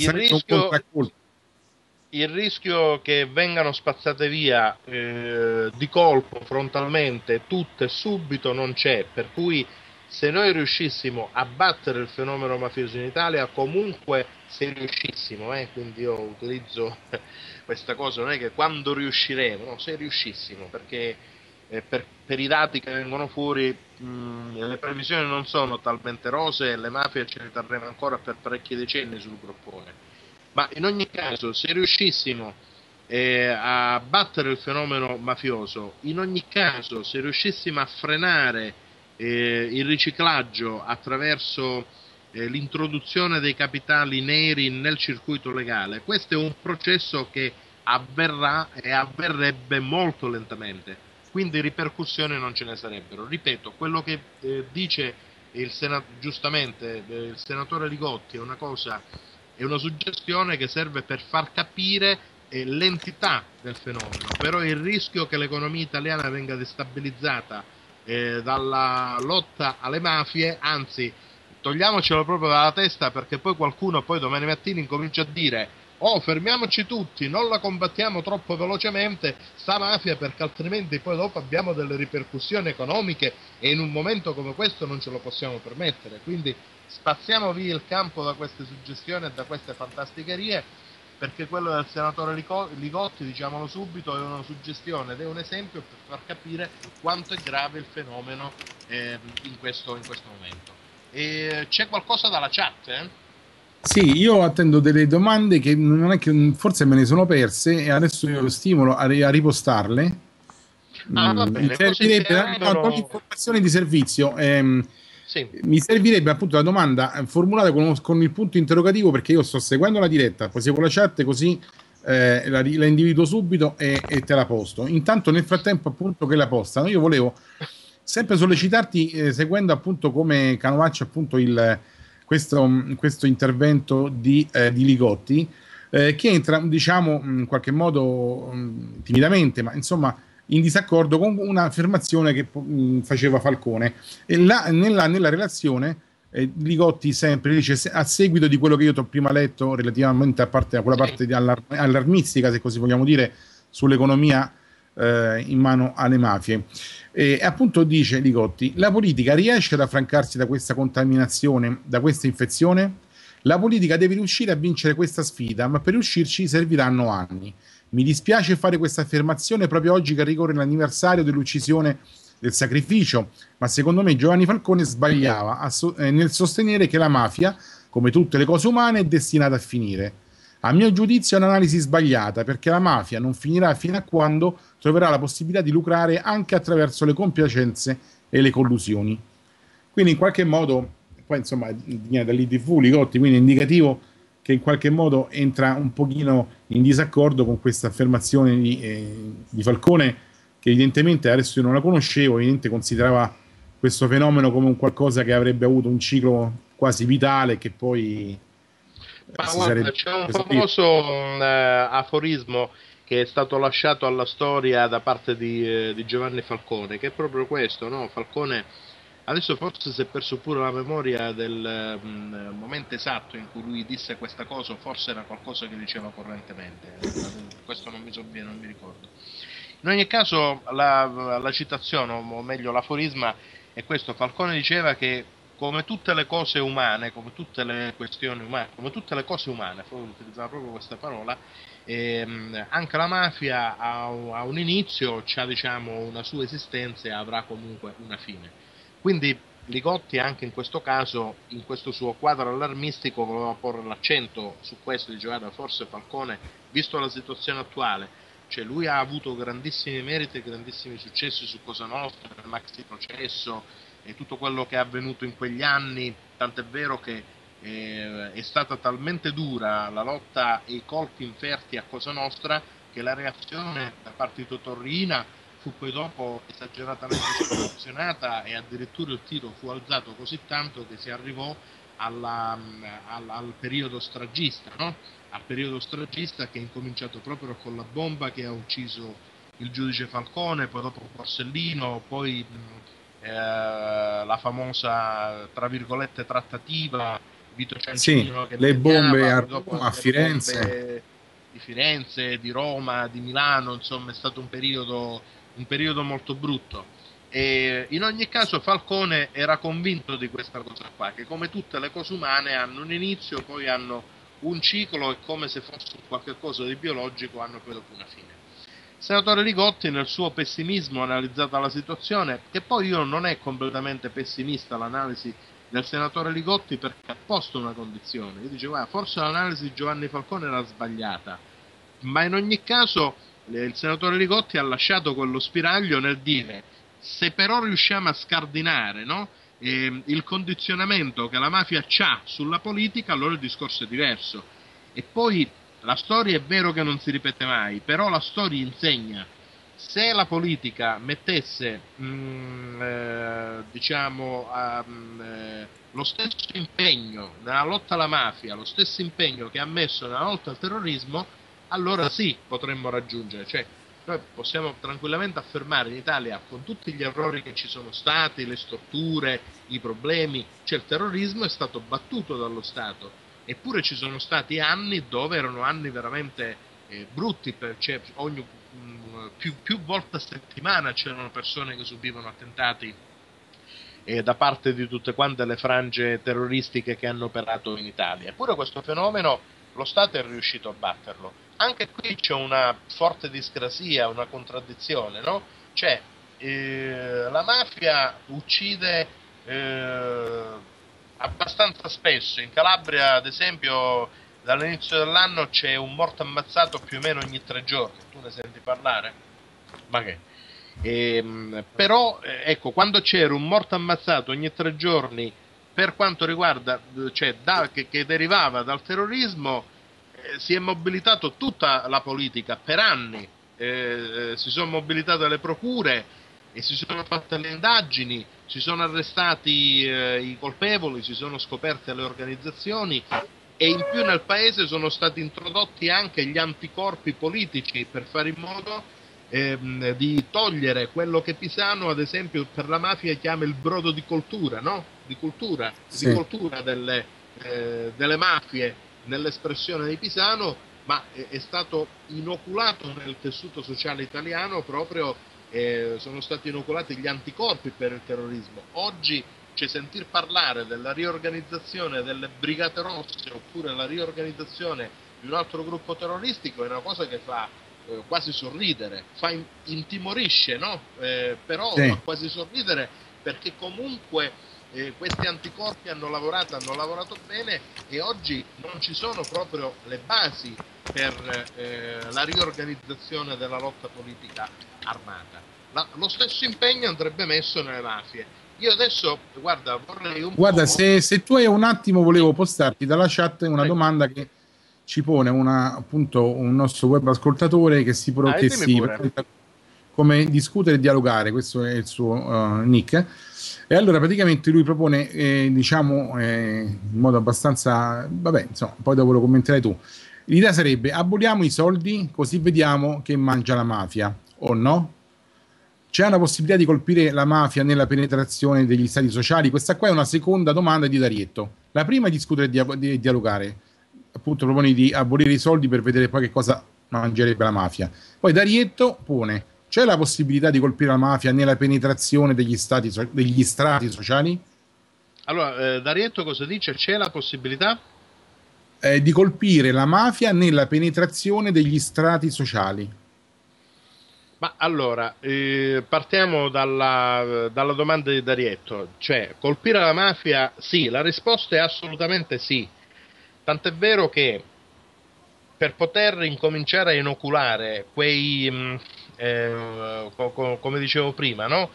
il rischio che vengano spazzate via di colpo, frontalmente, tutte subito non c'è, per cui se noi riuscissimo a battere il fenomeno mafioso in Italia, comunque se riuscissimo, quindi io utilizzo questa cosa, non è che quando riusciremo, no, se riuscissimo, perché per i dati che vengono fuori le previsioni non sono talmente rose e le mafie ce ne terremo ancora per parecchi decenni sul groppone. Ma in ogni caso, se riuscissimo a battere il fenomeno mafioso, in ogni caso, se riuscissimo a frenare il riciclaggio attraverso l'introduzione dei capitali neri nel circuito legale, questo è un processo che avverrà e avverrebbe molto lentamente, quindi ripercussioni non ce ne sarebbero. Ripeto, quello che dice giustamente il senatore Li Gotti è una cosa, è una suggestione che serve per far capire l'entità del fenomeno, però il rischio che l'economia italiana venga destabilizzata dalla lotta alle mafie, anzi togliamocelo proprio dalla testa, perché poi qualcuno poi domani mattina incomincia a dire: oh, fermiamoci tutti, non la combattiamo troppo velocemente sta mafia, perché altrimenti poi dopo abbiamo delle ripercussioni economiche e in un momento come questo non ce lo possiamo permettere. Quindi spaziamo via il campo da queste suggestioni e da queste fantasticherie, perché quello del senatore Li Gotti, diciamolo subito, è una suggestione ed è un esempio per far capire quanto è grave il fenomeno in questo momento. C'è qualcosa dalla chat? Sì, io attendo delle domande che non è che forse me ne sono perse e adesso io lo stimolo a ripostarle. Va Mi bene, così si servirebbe rendono... informazioni di servizio. Sì. Mi servirebbe appunto la domanda formulata con il punto interrogativo, perché io sto seguendo la diretta, poi seguo la chat, così la individuo subito e te la posto. Intanto nel frattempo appunto che la postano, io volevo sempre sollecitarti, seguendo appunto come Canovaccio appunto questo intervento di Li Gotti, che entra diciamo in qualche modo timidamente, ma insomma in disaccordo con un'affermazione che faceva Falcone. E nella relazione Li Gotti sempre dice, a seguito di quello che io ti ho prima letto relativamente a quella parte allarmistica, se così vogliamo dire, sull'economia in mano alle mafie. E appunto dice Li Gotti: la politica riesce ad affrancarsi da questa contaminazione, da questa infezione? La politica deve riuscire a vincere questa sfida, ma per riuscirci serviranno anni. Mi dispiace fare questa affermazione proprio oggi che ricorre l'anniversario dell'uccisione del sacrificio, ma secondo me Giovanni Falcone sbagliava nel sostenere che la mafia, come tutte le cose umane, è destinata a finire. A mio giudizio è un'analisi sbagliata, perché la mafia non finirà fino a quando troverà la possibilità di lucrare anche attraverso le compiacenze e le collusioni. Quindi in qualche modo, poi insomma viene dall'ITV Li Gotti, quindi è indicativo che in qualche modo entra un pochino in disaccordo con questa affermazione di Falcone, che evidentemente adesso io non la conoscevo, evidentemente considerava questo fenomeno come un qualcosa che avrebbe avuto un ciclo quasi vitale, che poi ma guarda, c'è un famoso aforismo che è stato lasciato alla storia da parte di Giovanni Falcone, che è proprio questo, no? Falcone adesso forse si è perso pure la memoria del momento esatto in cui lui disse questa cosa, o forse era qualcosa che diceva correntemente, questo non mi sovviene, non mi ricordo. In ogni caso la citazione, o meglio l'aforisma, è questo: Falcone diceva che come tutte le cose umane, come tutte le questioni umane, come tutte le cose umane, utilizzava proprio questa parola, anche la mafia ha un inizio, ha diciamo una sua esistenza e avrà comunque una fine. Quindi Li Gotti anche in questo caso, in questo suo quadro allarmistico, voleva porre l'accento su questo, diceva: guarda, forse Falcone, visto la situazione attuale, cioè lui ha avuto grandissimi meriti e grandissimi successi su Cosa Nostra, il maxi processo e tutto quello che è avvenuto in quegli anni, tant'è vero che è stata talmente dura la lotta e i colpi inferti a Cosa Nostra che la reazione da parte di Totò Riina fu poi dopo esageratamente sproporzionata e addirittura il tiro fu alzato così tanto che si arrivò al periodo stragista, no? Al periodo stragista che è incominciato proprio con la bomba che ha ucciso il giudice Falcone, poi dopo Borsellino, poi la famosa tra virgolette trattativa, Vito Ciancino, sì, che le bombe a Firenze, bombe di Firenze, di Roma, di Milano, insomma è stato un periodo molto brutto. E in ogni caso Falcone era convinto di questa cosa qua, che come tutte le cose umane hanno un inizio, poi hanno un ciclo e come se fosse qualche cosa di biologico hanno poi dopo una fine. Il senatore Li Gotti nel suo pessimismo ha analizzato la situazione, che poi io non è completamente pessimista l'analisi del senatore Li Gotti, perché ha posto una condizione. Io dicevo, forse l'analisi di Giovanni Falcone era sbagliata, ma in ogni caso il senatore Li Gotti ha lasciato quello spiraglio nel dire: se però riusciamo a scardinare, no, il condizionamento che la mafia ha sulla politica, allora il discorso è diverso. E poi la storia è vero che non si ripete mai, però la storia insegna. Se la politica mettesse, diciamo, lo stesso impegno nella lotta alla mafia, lo stesso impegno che ha messo nella lotta al terrorismo, allora sì, potremmo raggiungere. Cioè, noi possiamo tranquillamente affermare in Italia, con tutti gli errori che ci sono stati, le storture, i problemi, cioè il terrorismo è stato battuto dallo Stato, eppure ci sono stati anni dove erano anni veramente brutti, cioè più volte a settimana c'erano persone che subivano attentati da parte di tutte quante le frange terroristiche che hanno operato in Italia. Eppure questo fenomeno lo Stato è riuscito a batterlo. Anche qui c'è una forte discrasia, una contraddizione, no? Cioè, la mafia uccide abbastanza spesso. In Calabria, ad esempio, dall'inizio dell'anno c'è un morto ammazzato più o meno ogni 3 giorni. Tu ne senti parlare? Ma che? Però, ecco, quando c'era un morto ammazzato ogni 3 giorni per quanto riguarda, cioè, che derivava dal terrorismo, si è mobilitato tutta la politica per anni, si sono mobilitate le procure e si sono fatte le indagini, si sono arrestati i colpevoli, si sono scoperte le organizzazioni e in più nel paese sono stati introdotti anche gli anticorpi politici per fare in modo di togliere quello che Pisano, ad esempio, per la mafia chiama il brodo di coltura, no? Di cultura, Sì. di coltura delle mafie nell'espressione di Pisano, ma è stato inoculato nel tessuto sociale italiano proprio, sono stati inoculati gli anticorpi per il terrorismo. Oggi c'è sentir parlare della riorganizzazione delle Brigate Rosse oppure la riorganizzazione di un altro gruppo terroristico è una cosa che fa quasi sorridere, intimorisce, no? Però Sì. fa quasi sorridere perché comunque questi anticorpi hanno lavorato bene e oggi non ci sono proprio le basi per la riorganizzazione della lotta politica armata. Lo stesso impegno andrebbe messo nelle mafie. Io adesso, guarda, vorrei un Guarda, po'... se tu hai un attimo, volevo postarti dalla chat una Prego. domanda che ci pone appunto un nostro web ascoltatore che Dimmi pure. presenta come discutere e dialogare, questo è il suo nick. E allora praticamente lui propone, diciamo, in modo abbastanza, vabbè, insomma, poi dopo lo commenterai tu. L'idea sarebbe: aboliamo i soldi così vediamo che mangia la mafia, o no? C'è una possibilità di colpire la mafia nella penetrazione degli stati sociali? Questa qua è una seconda domanda di Darietto. La prima è discutere e dialogare. Appunto proponi di abolire i soldi per vedere poi che cosa mangerebbe la mafia. Poi Darietto pone: c'è la possibilità di colpire la mafia nella penetrazione degli strati sociali? Allora, Darietto cosa dice? C'è la possibilità? Di colpire la mafia nella penetrazione degli strati sociali. Ma allora, partiamo dalla domanda di Darietto, cioè colpire la mafia? Sì, la risposta è assolutamente sì, tant'è vero che per poter incominciare a inoculare quei, come dicevo prima, no?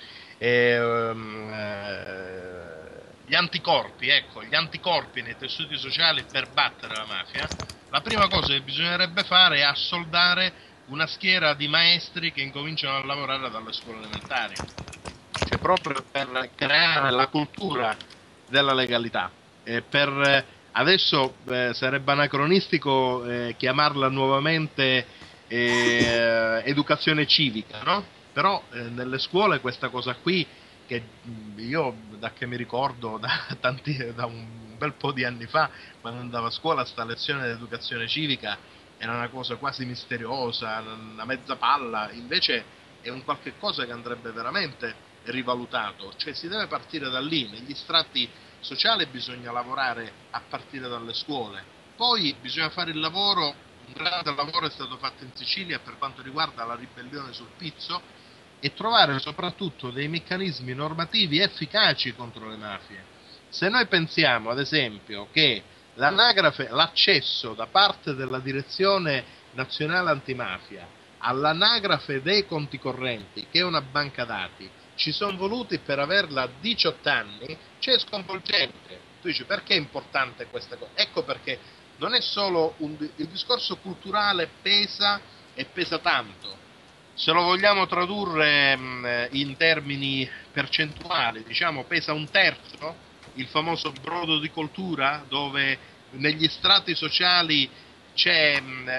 Gli anticorpi, ecco, gli anticorpi nei tessuti sociali per battere la mafia, la prima cosa che bisognerebbe fare è assoldare una schiera di maestri che incominciano a lavorare dalle scuole elementari, cioè proprio per creare la cultura della legalità. Adesso sarebbe anacronistico chiamarla nuovamente educazione civica, no? Però nelle scuole questa cosa qui, che io da che mi ricordo da un bel po' di anni fa, quando andavo a scuola, sta lezione di educazione civica era una cosa quasi misteriosa, una mezza palla, invece è un qualche cosa che andrebbe veramente rivalutato, cioè si deve partire da lì, negli strati sociali bisogna lavorare a partire dalle scuole, poi bisogna fare il lavoro, un grande lavoro è stato fatto in Sicilia per quanto riguarda la ribellione sul pizzo e trovare soprattutto dei meccanismi normativi efficaci contro le mafie. Se noi pensiamo ad esempio che l'anagrafe, l'accesso da parte della Direzione Nazionale Antimafia all'anagrafe dei conti correnti, che è una banca dati, ci sono voluti per averla 18 anni, cioè è sconvolgente. Tu dici perché è importante questa cosa? Ecco perché non è solo il discorso culturale pesa e pesa tanto. Se lo vogliamo tradurre in termini percentuali, diciamo pesa un terzo, il famoso brodo di coltura, dove negli strati sociali c'è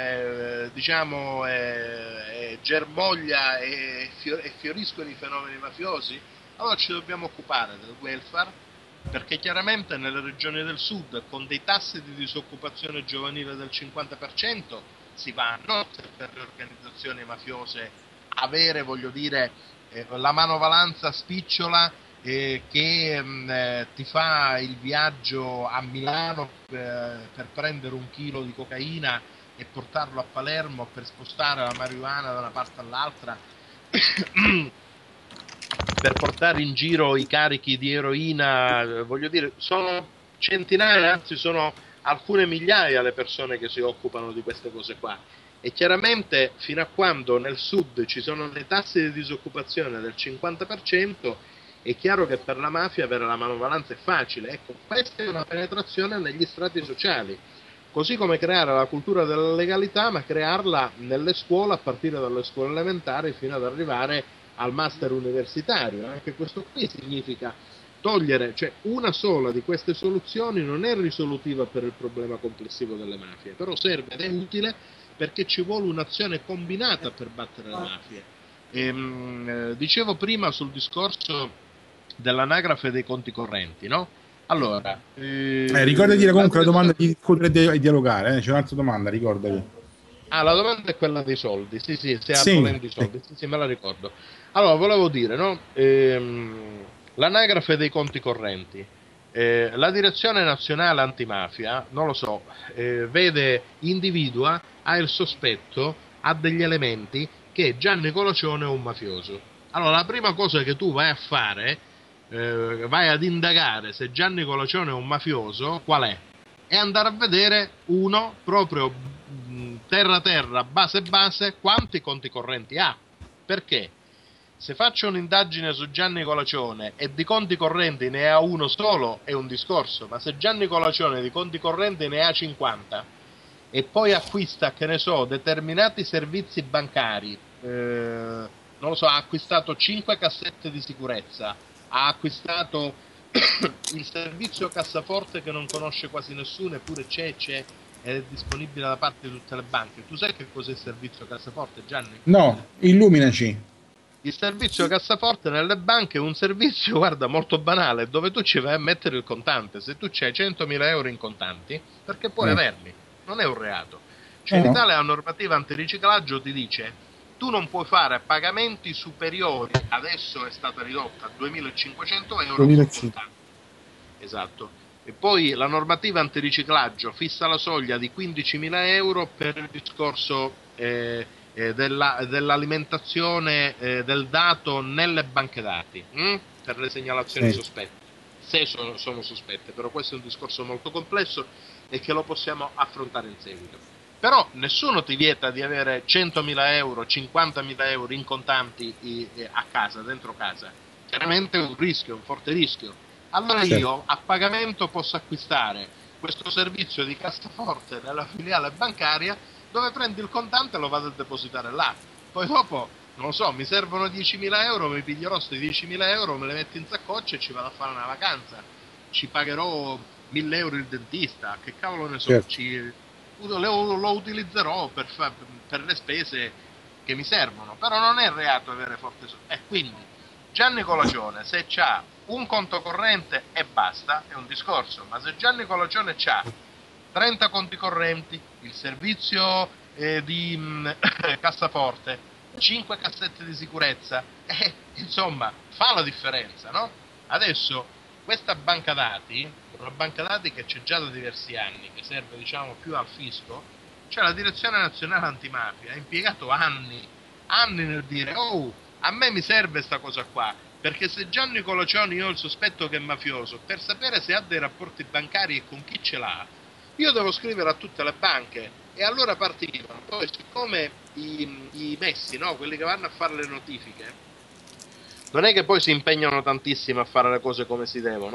germoglia e fioriscono i fenomeni mafiosi. Allora ci dobbiamo occupare del welfare, perché chiaramente nelle regioni del sud con dei tassi di disoccupazione giovanile del 50% si va a notte per le organizzazioni mafiose avere, voglio dire, la manovalanza spicciola che ti fa il viaggio a Milano per prendere un chilo di cocaina e portarlo a Palermo per spostare la marijuana da una parte all'altra per portare in giro i carichi di eroina. Voglio dire, sono centinaia, anzi sono alcune migliaia le persone che si occupano di queste cose qua. E chiaramente fino a quando nel sud ci sono dei tassi di disoccupazione del 50%, è chiaro che per la mafia avere la manovalanza è facile. Ecco, questa è una penetrazione negli strati sociali, così come creare la cultura della legalità, ma crearla nelle scuole, a partire dalle scuole elementari fino ad arrivare al master universitario. Anche questo qui significa togliere, cioè una sola di queste soluzioni non è risolutiva per il problema complessivo delle mafie, però serve ed è utile perché ci vuole un'azione combinata per battere le mafie. Dicevo prima sul discorso dell'anagrafe dei conti correnti, no? Allora, ricorda di dire comunque la domanda di discutere e dialogare, c'è un'altra domanda, ricordati. La domanda è quella dei soldi, sì, se volendo i soldi, sì, me la ricordo. Allora, volevo dire, no? L'anagrafe dei conti correnti. La direzione nazionale antimafia, non lo so, individua, ha il sospetto, ha degli elementi che Gianni Colocione è un mafioso. Allora la prima cosa che tu vai a fare, vai ad indagare se Gianni Colocione è un mafioso, qual è? E andare a vedere uno, proprio terra, base, quanti conti correnti ha. Perché? Se faccio un'indagine su Gianni Colocione e di conti correnti ne ha uno solo è un discorso, ma se Gianni Colocione di conti correnti ne ha 50 e poi acquista, che ne so, determinati servizi bancari, non lo so, ha acquistato 5 cassette di sicurezza, ha acquistato il servizio cassaforte che non conosce quasi nessuno, eppure c'è ed è disponibile da parte di tutte le banche. Tu sai che cos'è il servizio cassaforte, Gianni? No, illuminaci. Il servizio cassaforte nelle banche è un servizio, guarda, molto banale, dove tu ci vai a mettere il contante. Se tu c'hai 100.000 euro in contanti, perché puoi averli, non è un reato. Cioè in Italia la normativa antiriciclaggio ti dice tu non puoi fare pagamenti superiori, adesso è stata ridotta a 2.500 euro con contanti. Esatto. E poi la normativa antiriciclaggio fissa la soglia di 15.000 euro per il discorso dell'alimentazione del dato nelle banche dati, per le segnalazioni sospette, se sono sospette, però questo è un discorso molto complesso e che lo possiamo affrontare in seguito. Però nessuno ti vieta di avere 100.000 euro, 50.000 euro in contanti a casa, dentro casa. Chiaramente è un rischio, un forte rischio. Allora io a pagamento posso acquistare questo servizio di cassaforte nella filiale bancaria, dove prendi il contante e lo vado a depositare là. Poi dopo, non lo so, mi servono 10.000 euro, mi piglierò questi 10.000 euro, me le metto in saccoccia e ci vado a fare una vacanza. Ci pagherò 1.000 euro il dentista, che cavolo ne so, lo utilizzerò per le spese che mi servono. Però non è reato avere forte soldi. Quindi, Gianni Colocione, se c'ha un conto corrente e basta, è un discorso. Ma se Gianni Colocione c'ha 30 conti correnti, il servizio di cassaforte, 5 cassette di sicurezza, insomma, fa la differenza, no? Adesso, questa banca dati, una banca dati che c'è già da diversi anni, che serve, diciamo, più al fisco, cioè la Direzione Nazionale Antimafia ha impiegato anni nel dire, a me mi serve sta cosa qua, perché se Gianni Colocione io ho il sospetto che è mafioso, per sapere se ha dei rapporti bancari e con chi ce l'ha, io devo scrivere a tutte le banche. E allora partivano. Poi siccome i messi, no, quelli che vanno a fare le notifiche, non è che poi si impegnano tantissimo a fare le cose come si devono,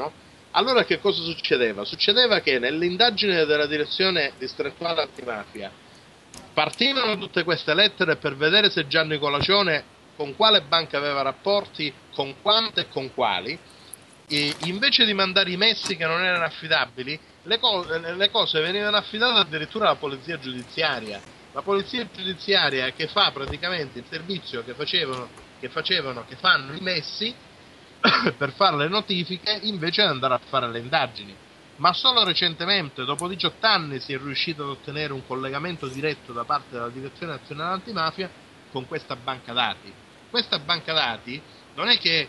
Allora che cosa succedeva? Succedeva che nell'indagine della direzione distrettuale antimafia partivano tutte queste lettere per vedere se Gianni Colacione con quale banca aveva rapporti, con quante e con quali, e invece di mandare i messi che non erano affidabili, le cose venivano affidate addirittura alla polizia giudiziaria. La polizia giudiziaria che fa praticamente il servizio che fanno i messi per fare le notifiche invece di andare a fare le indagini. Ma solo recentemente, dopo 18 anni, si è riuscito ad ottenere un collegamento diretto da parte della Direzione Nazionale Antimafia con questa banca dati. Questa banca dati non è che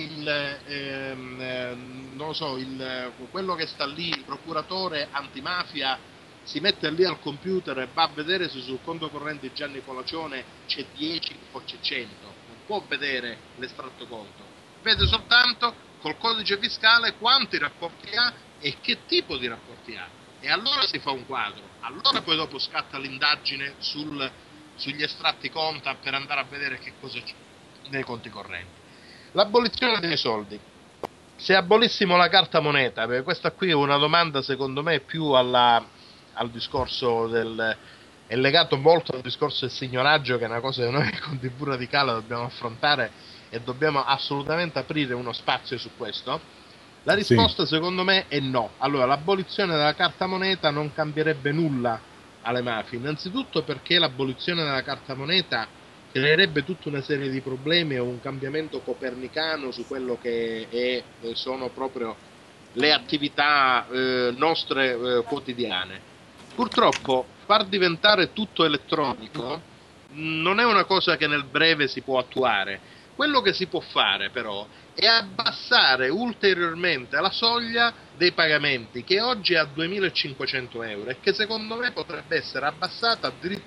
quello che sta lì, il procuratore antimafia, si mette lì al computer e va a vedere se sul conto corrente di Gianni Colacione c'è 10 o c'è 100. Non può vedere l'estratto conto, vede soltanto col codice fiscale quanti rapporti ha e che tipo di rapporti ha, e allora si fa un quadro. Allora poi dopo scatta l'indagine sugli estratti conta per andare a vedere che cosa c'è nei conti correnti. L'abolizione dei soldi. Se abolissimo la carta moneta, perché questa qui è una domanda secondo me più al discorso è legato molto al discorso del signoraggio, che è una cosa che noi con TV Radicale dobbiamo affrontare e dobbiamo assolutamente aprire uno spazio su questo. La risposta secondo me è no. Allora, l'abolizione della carta moneta non cambierebbe nulla alle mafie, innanzitutto perché l'abolizione della carta moneta creerebbe tutta una serie di problemi e un cambiamento copernicano su quello che sono proprio le attività nostre quotidiane. Purtroppo far diventare tutto elettronico non è una cosa che nel breve si può attuare. Quello che si può fare però è abbassare ulteriormente la soglia dei pagamenti, che oggi è a 2.500 euro e che secondo me potrebbe essere abbassata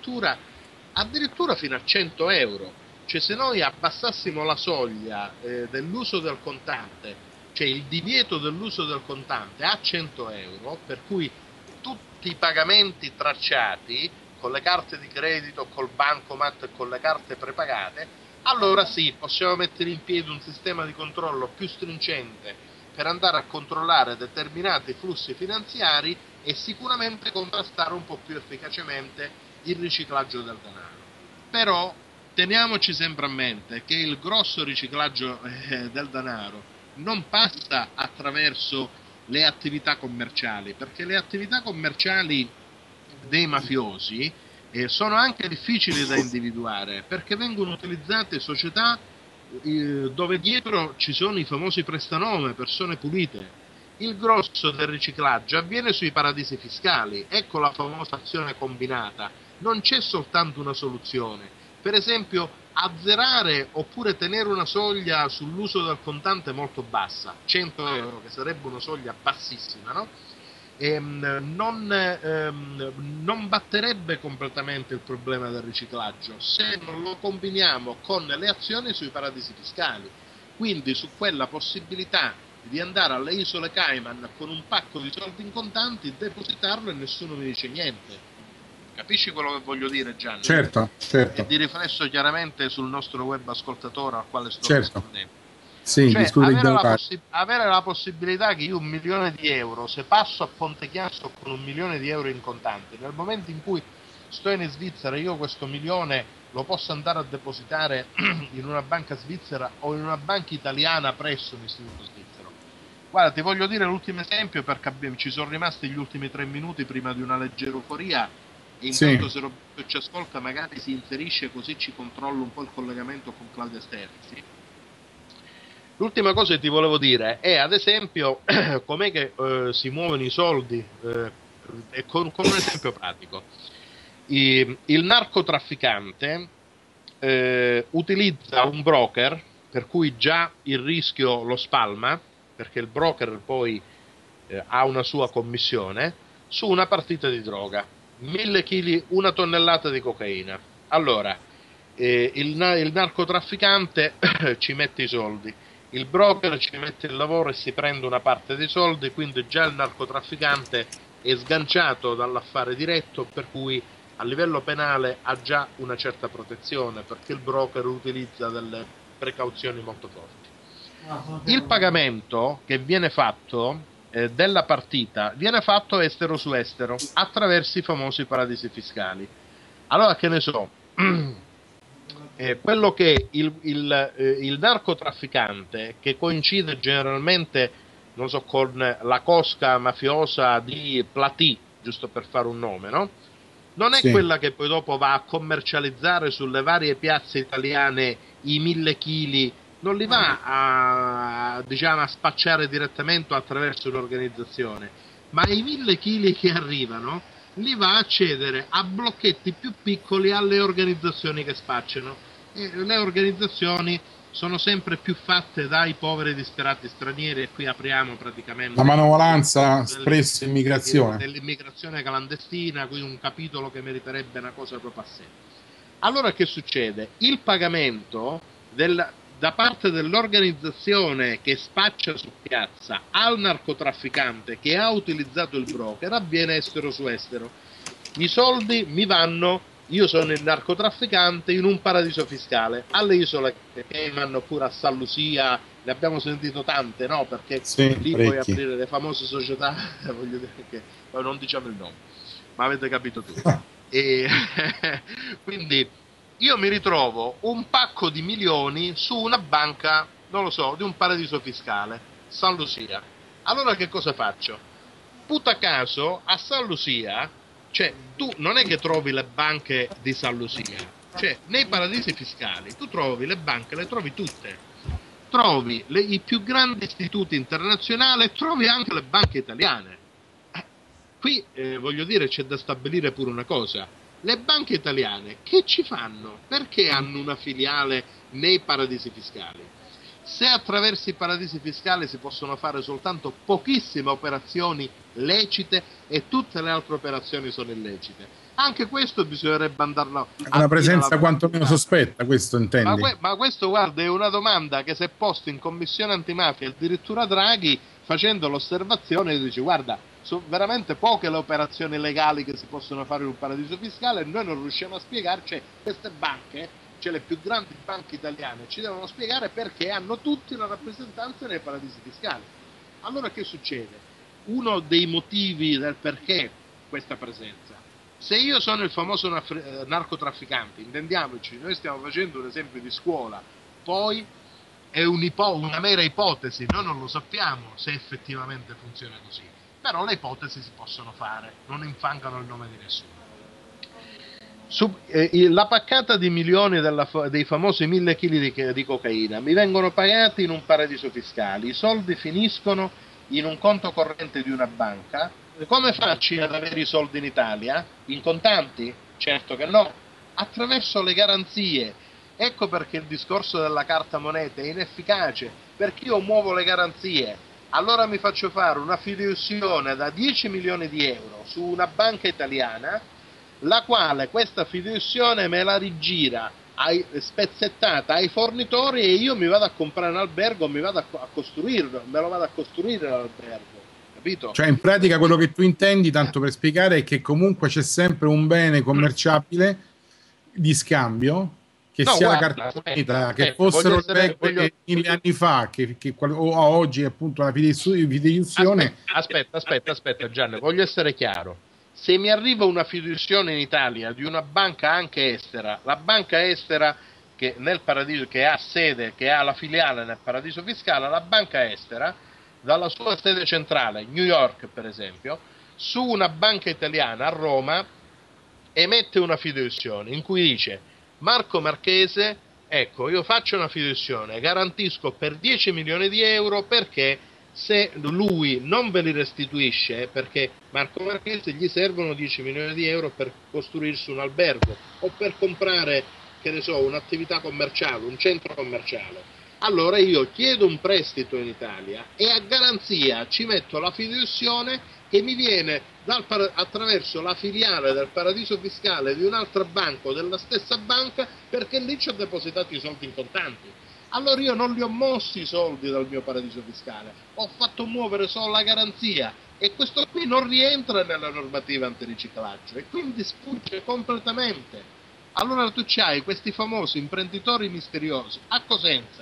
addirittura fino a 100 euro. Cioè, se noi abbassassimo la soglia dell'uso del contante, cioè il divieto dell'uso del contante a 100 euro, per cui tutti i pagamenti tracciati con le carte di credito, col bancomat e con le carte prepagate, allora sì, possiamo mettere in piedi un sistema di controllo più stringente per andare a controllare determinati flussi finanziari e sicuramente contrastare un po' più efficacemente il riciclaggio del denaro. Però teniamoci sempre a mente che il grosso riciclaggio del denaro non passa attraverso le attività commerciali, perché le attività commerciali dei mafiosi sono anche difficili da individuare, perché vengono utilizzate società dove dietro ci sono i famosi prestanome, persone pulite. Il grosso del riciclaggio avviene sui paradisi fiscali, ecco la famosa azione combinata. Non c'è soltanto una soluzione, per esempio azzerare oppure tenere una soglia sull'uso del contante molto bassa, 100 euro, che sarebbe una soglia bassissima, no? Non batterebbe completamente il problema del riciclaggio se non lo combiniamo con le azioni sui paradisi fiscali, quindi su quella possibilità di andare alle isole Cayman con un pacco di soldi in contanti, depositarlo e nessuno mi dice niente. Capisci quello che voglio dire, Gianni? Certo. E di riflesso chiaramente sul nostro web ascoltatore al quale sto rispondendo. Sì, cioè, avere la possibilità che io 1 milione di euro, se passo a Ponte Chiasso con 1 milione di euro in contanti, nel momento in cui sto in Svizzera, io questo milione lo posso andare a depositare in una banca svizzera o in una banca italiana presso un istituto svizzero. Guarda, ti voglio dire l'ultimo esempio, perché ci sono rimasti gli ultimi 3 minuti prima di una leggera euforia, e intanto se Roberto ci ascolta magari si inserisce, così ci controllo un po' il collegamento con Claudia Sterzi. L'ultima cosa che ti volevo dire è, ad esempio, com'è che si muovono i soldi, e con un esempio pratico. Il narcotrafficante utilizza un broker, per cui già il rischio lo spalma, perché il broker poi ha una sua commissione, su una partita di droga, 1.000 kg, 1 tonnellata di cocaina. Allora, il narcotrafficante ci mette i soldi, il broker ci mette il lavoro e si prende una parte dei soldi, quindi già il narcotrafficante è sganciato dall'affare diretto, per cui a livello penale ha già una certa protezione, perché il broker utilizza delle precauzioni molto forti. Il pagamento che viene fatto della partita viene fatto estero su estero attraverso i famosi paradisi fiscali. Allora, che ne so, quello che il narcotrafficante, che coincide generalmente, non so, con la cosca mafiosa di Platì, giusto per fare un nome, no? Non è Sì. quella che poi dopo va a commercializzare sulle varie piazze italiane i 1000 chili, non li va a, diciamo, a spacciare direttamente attraverso l'organizzazione, ma i 1000 chili che arrivano li va a cedere a blocchetti più piccoli alle organizzazioni che spacciano. E le organizzazioni sono sempre più fatte dai poveri disperati stranieri, e qui apriamo praticamente La manovalanza spesso immigrazione. dell'immigrazione clandestina, qui un capitolo che meriterebbe una cosa proprio a sé. Allora che succede? Il pagamento da parte dell'organizzazione che spaccia su piazza al narcotrafficante che ha utilizzato il broker avviene estero su estero. I soldi mi vanno, io sono il narcotrafficante in un paradiso fiscale, alle isole Cayman oppure a San Lucia, ne abbiamo sentito tante, no? Perché Sì, lì puoi parecchi. aprire le famose società, voglio dire che poi non diciamo il nome, ma avete capito tutti. E quindi io mi ritrovo un pacco di milioni su una banca, non lo so, di un paradiso fiscale, San Lucia. Allora che cosa faccio? Puta caso, a San Lucia, cioè, tu non è che trovi le banche di San Lucia, cioè, nei paradisi fiscali tu trovi le banche, le trovi tutte. Trovi i più grandi istituti internazionali e trovi anche le banche italiane. Qui voglio dire, c'è da stabilire pure una cosa: le banche italiane che ci fanno? Perché hanno una filiale nei paradisi fiscali? Se attraverso i paradisi fiscali si possono fare soltanto pochissime operazioni lecite e tutte le altre operazioni sono illecite, anche questo bisognerebbe andarlo a Una presenza dire alla quantomeno verità. sospetta, questo intendi? Ma questo, guarda, è una domanda che si è posto in commissione antimafia addirittura Draghi, facendo l'osservazione, dice: guarda, sono veramente poche le operazioni legali che si possono fare in un paradiso fiscale e noi non riusciamo a spiegarci. Queste banche, cioè le più grandi banche italiane, ci devono spiegare perché hanno tutti la rappresentanza nei paradisi fiscali. Allora che succede? Uno dei motivi del perché questa presenza: se io sono il famoso narcotrafficante, intendiamoci, noi stiamo facendo un esempio di scuola, poi è una mera ipotesi, noi non lo sappiamo se effettivamente funziona così, però le ipotesi si possono fare, non infangano il nome di nessuno. La paccata di milioni dei famosi 1000 kg di cocaina mi vengono pagati in un paradiso fiscale, i soldi finiscono in un conto corrente di una banca. Come faccio ad avere i soldi in Italia? In contanti? Certo che no, attraverso le garanzie. Ecco perché il discorso della carta moneta è inefficace, perché io muovo le garanzie. Allora mi faccio fare una fideiussione da 10 milioni di euro su una banca italiana, la quale questa fideiussione me la rigira spezzettata ai fornitori, e io mi vado a comprare un albergo, mi vado a costruirlo, me lo vado a costruire l'albergo. Capito? Cioè, in pratica quello che tu intendi, tanto per spiegare, è che comunque c'è sempre un bene commerciabile di scambio, che No, sia la guarda, carta moneta, che voglio fossero le essere, regole 1000 anni fa, o a oggi appunto la fideiussione. Aspetta Gianni, voglio essere chiaro. Se mi arriva una fideiussione in Italia di una banca anche estera, la banca estera che nel paradiso, che ha sede, che ha la filiale nel paradiso fiscale, la banca estera dalla sua sede centrale, New York per esempio, su una banca italiana a Roma emette una fideiussione in cui dice: Marco Marchese, ecco, io faccio una fideiussione, garantisco per 10 milioni di euro, perché se lui non ve li restituisce, perché Marco Marchese gli servono 10 milioni di euro per costruirsi un albergo o per comprare, che ne so, un'attività commerciale, un centro commerciale, allora io chiedo un prestito in Italia e a garanzia ci metto la fideiussione che mi viene attraverso la filiale del paradiso fiscale di un'altra banca o della stessa banca, perché lì ci ho depositato i soldi in contanti. Allora io non li ho mossi i soldi dal mio paradiso fiscale, ho fatto muovere solo la garanzia, e questo qui non rientra nella normativa antiriciclaggio e quindi sfugge completamente. Allora tu c'hai questi famosi imprenditori misteriosi a Cosenza,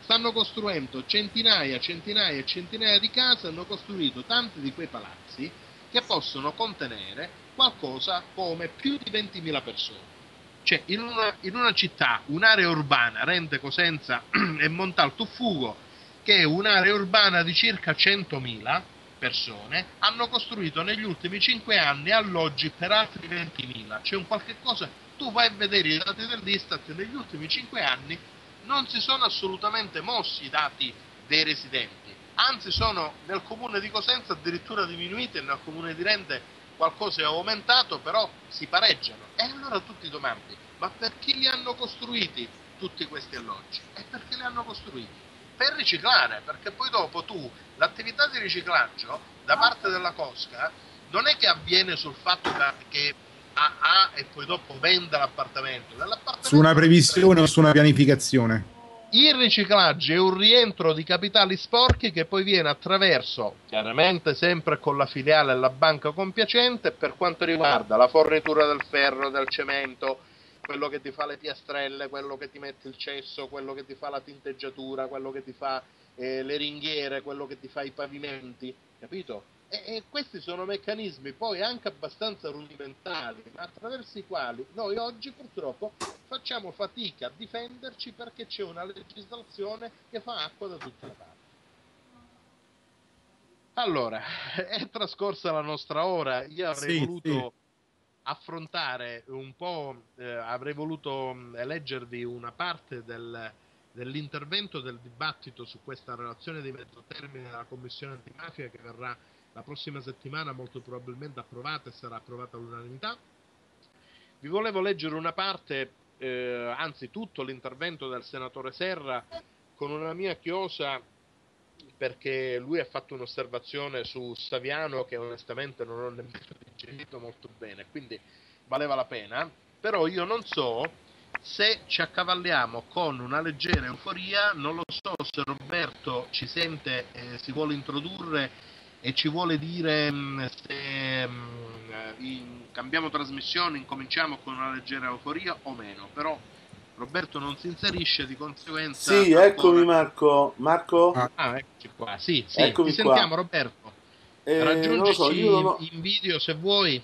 stanno costruendo centinaia e centinaia di case, hanno costruito tanti di quei palazzi che possono contenere qualcosa come più di 20.000 persone. Cioè, in una città, un'area urbana, rende Cosenza e Montaltufugo, che è un'area urbana di circa 100.000 persone, hanno costruito negli ultimi 5 anni alloggi per altri 20.000. C'è un qualche cosa, tu vai a vedere i dati dell'Istat, negli ultimi 5 anni non si sono assolutamente mossi i dati dei residenti, anzi sono nel comune di Cosenza addirittura diminuiti e nel comune di Rende qualcosa è aumentato, però si pareggiano. E allora tu ti domandi, ma per chi li hanno costruiti tutti questi alloggi? E perché li hanno costruiti? Per riciclare, perché poi dopo tu, l'attività di riciclaggio da parte della Cosca non è che avviene sul fatto che ha e poi dopo venda l'appartamento. Su una previsione o su una pianificazione? Il riciclaggio è un rientro di capitali sporchi che poi viene attraverso, chiaramente sempre con la filiale e la banca compiacente, per quanto riguarda la fornitura del ferro, del cemento, quello che ti fa le piastrelle, quello che ti mette il cesso, quello che ti fa la tinteggiatura, quello che ti fa le ringhiere, quello che ti fa i pavimenti, capito? E questi sono meccanismi poi anche abbastanza rudimentali, ma attraverso i quali noi oggi purtroppo facciamo fatica a difenderci perché c'è una legislazione che fa acqua da tutte le parti. Allora, è trascorsa la nostra ora, io avrei voluto affrontare un po', avrei voluto leggervi una parte dell'intervento del dibattito su questa relazione di mezzo termine della Commissione Antimafia che verrà la prossima settimana molto probabilmente approvata e sarà approvata all'unanimità. Vi volevo leggere una parte, anzi tutto l'intervento del senatore Serra con una mia chiosa, perché lui ha fatto un'osservazione su Saviano che onestamente non ho nemmeno digerito molto bene, quindi valeva la pena, però io non so se ci accavalliamo con una leggera euforia, non lo so se Roberto ci sente, si vuole introdurre e ci vuole dire se cambiamo trasmissione, incominciamo con una leggera euforia o meno, però Roberto non si inserisce, di conseguenza... Sì, eccomi Marco. Marco? Eccoci qua, sì, eccomi ti sentiamo qua. Roberto. Non lo so, io non ho... in video se vuoi.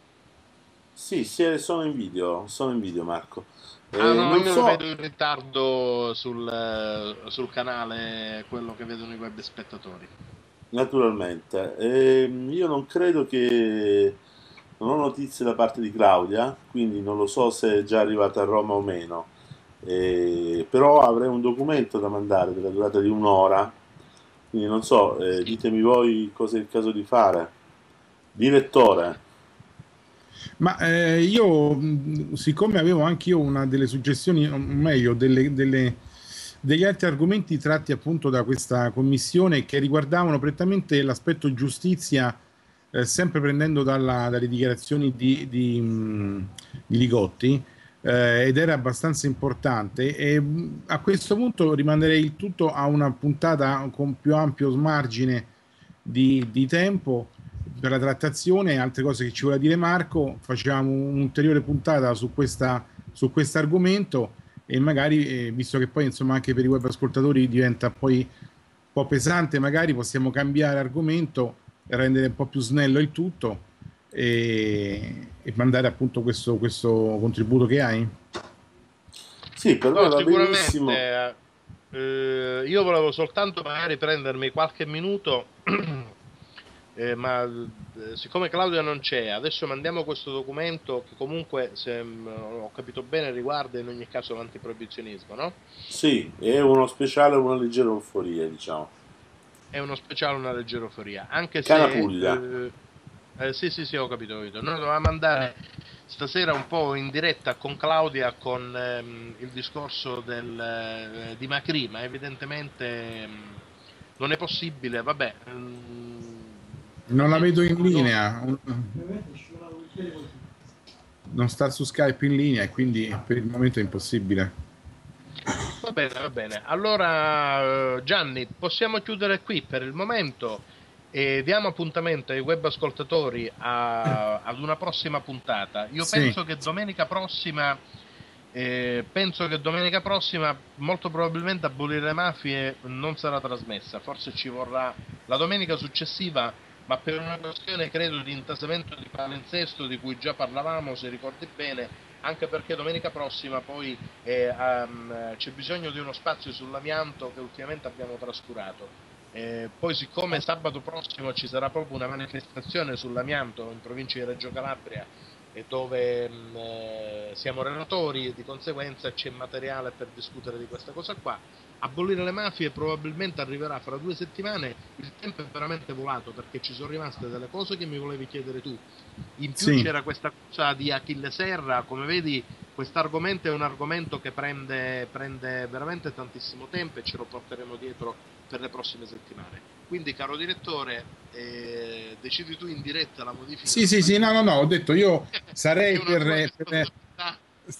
Sì, sono in video Marco. No, non io so... vedo in ritardo sul canale quello che vedono i web spettatori. Naturalmente. Io non credo che... Non ho notizie da parte di Claudia, quindi non lo so se è già arrivata a Roma o meno. Però avrei un documento da mandare della durata di 1 ora, quindi non so, Sì. ditemi voi cosa è il caso di fare. Direttore. Ma io, siccome avevo anche io una delle suggestioni, o meglio, degli altri argomenti tratti appunto da questa commissione che riguardavano prettamente l'aspetto giustizia, sempre prendendo dalle dichiarazioni di Li Gotti, ed era abbastanza importante. E a questo punto rimanderei il tutto a una puntata con più ampio margine di tempo per la trattazione. Altre cose che ci voleva dire Marco, facciamo un'ulteriore puntata su questo argomento e magari, visto che poi insomma anche per i web ascoltatori diventa poi un po' pesante, magari possiamo cambiare argomento, rendere un po' più snello il tutto e mandare appunto questo contributo che hai. Sì, per me va benissimo. Io volevo soltanto magari prendermi qualche minuto ma siccome Claudia non c'è, adesso mandiamo questo documento che comunque, se ho capito bene, riguarda in ogni caso l'antiproibizionismo, no? Sì, è uno speciale, una leggera euforia, diciamo. È uno speciale, una leggera euforia, anche Canapuglia. sì, ho capito. Noi dovevamo andare stasera un po' in diretta con Claudia con il discorso di Macri, ma evidentemente non è possibile, vabbè. Non la vedo in linea, non sta su Skype in linea e quindi per il momento è impossibile. Va bene. Allora Gianni, possiamo chiudere qui per il momento e diamo appuntamento ai web ascoltatori ad una prossima puntata. Io penso che domenica prossima Penso che domenica prossima molto probabilmente Abolire le mafie non sarà trasmessa, forse ci vorrà la domenica successiva, ma per una questione credo di intasamento di palinsesto di cui già parlavamo, se ricordi bene, anche perché domenica prossima poi c'è bisogno di uno spazio sull'amianto che ultimamente abbiamo trascurato. Poi siccome sabato prossimo ci sarà proprio una manifestazione sull'amianto in provincia di Reggio Calabria e dove siamo relatori e di conseguenza c'è materiale per discutere di questa cosa qua. Abolire le mafie probabilmente arriverà fra 2 settimane, il tempo è veramente volato perché ci sono rimaste delle cose che mi volevi chiedere tu. In più Sì. c'era questa cosa di Achille Serra, come vedi questo argomento è un argomento che prende veramente tantissimo tempo e ce lo porteremo dietro per le prossime settimane. Quindi, caro direttore, decidi tu in diretta la modifica Sì, del sì, sì, no, no, no, ho detto io è sarei una tua per... responsabilità.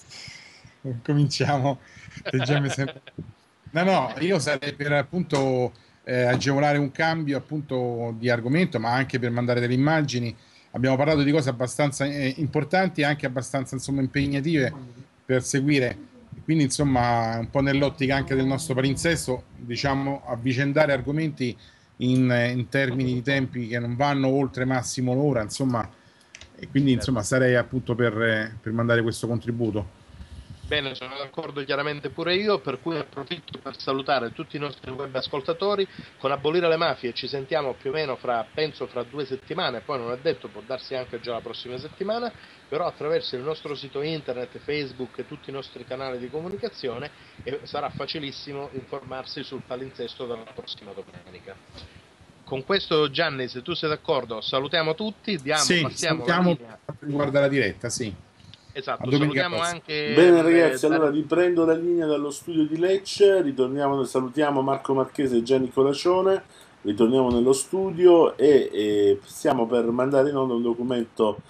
Cominciamo, che già mi sembra... No, no, io sarei per appunto agevolare un cambio appunto di argomento, ma anche per mandare delle immagini. Abbiamo parlato di cose abbastanza importanti e anche abbastanza insomma impegnative per seguire. Quindi insomma un po' nell'ottica anche del nostro palinsesto, diciamo avvicendare argomenti in termini di tempi che non vanno oltre massimo l'ora, insomma, e quindi insomma Certo. sarei appunto per mandare questo contributo. Bene, sono d'accordo chiaramente pure io, per cui approfitto per salutare tutti i nostri web ascoltatori. Con Abolire le mafie ci sentiamo più o meno penso fra 2 settimane, poi non è detto, può darsi anche già la prossima settimana, però attraverso il nostro sito internet, Facebook e tutti i nostri canali di comunicazione sarà facilissimo informarsi sul palinsesto della prossima domenica. Con questo Gianni, se tu sei d'accordo, salutiamo tutti, Sì, passiamo la salutiamo per linea. quanto riguarda la diretta, sì. A Esatto, domenica salutiamo prossima. anche Bene ragazzi, la allora riprendo la linea dallo studio di Lecce, ritorniamo, salutiamo Marco Marchese e Gianni Colacione, ritorniamo nello studio e stiamo per mandare in onda un documento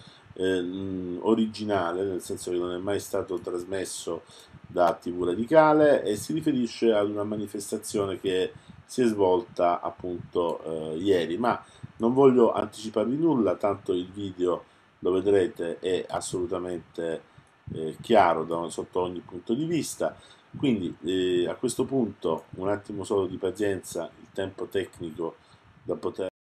originale, nel senso che non è mai stato trasmesso da TV Radicale e si riferisce ad una manifestazione che si è svolta appunto ieri, ma non voglio anticiparvi nulla, tanto il video lo vedrete è assolutamente chiaro sotto ogni punto di vista. Quindi a questo punto un attimo solo di pazienza, il tempo tecnico da poter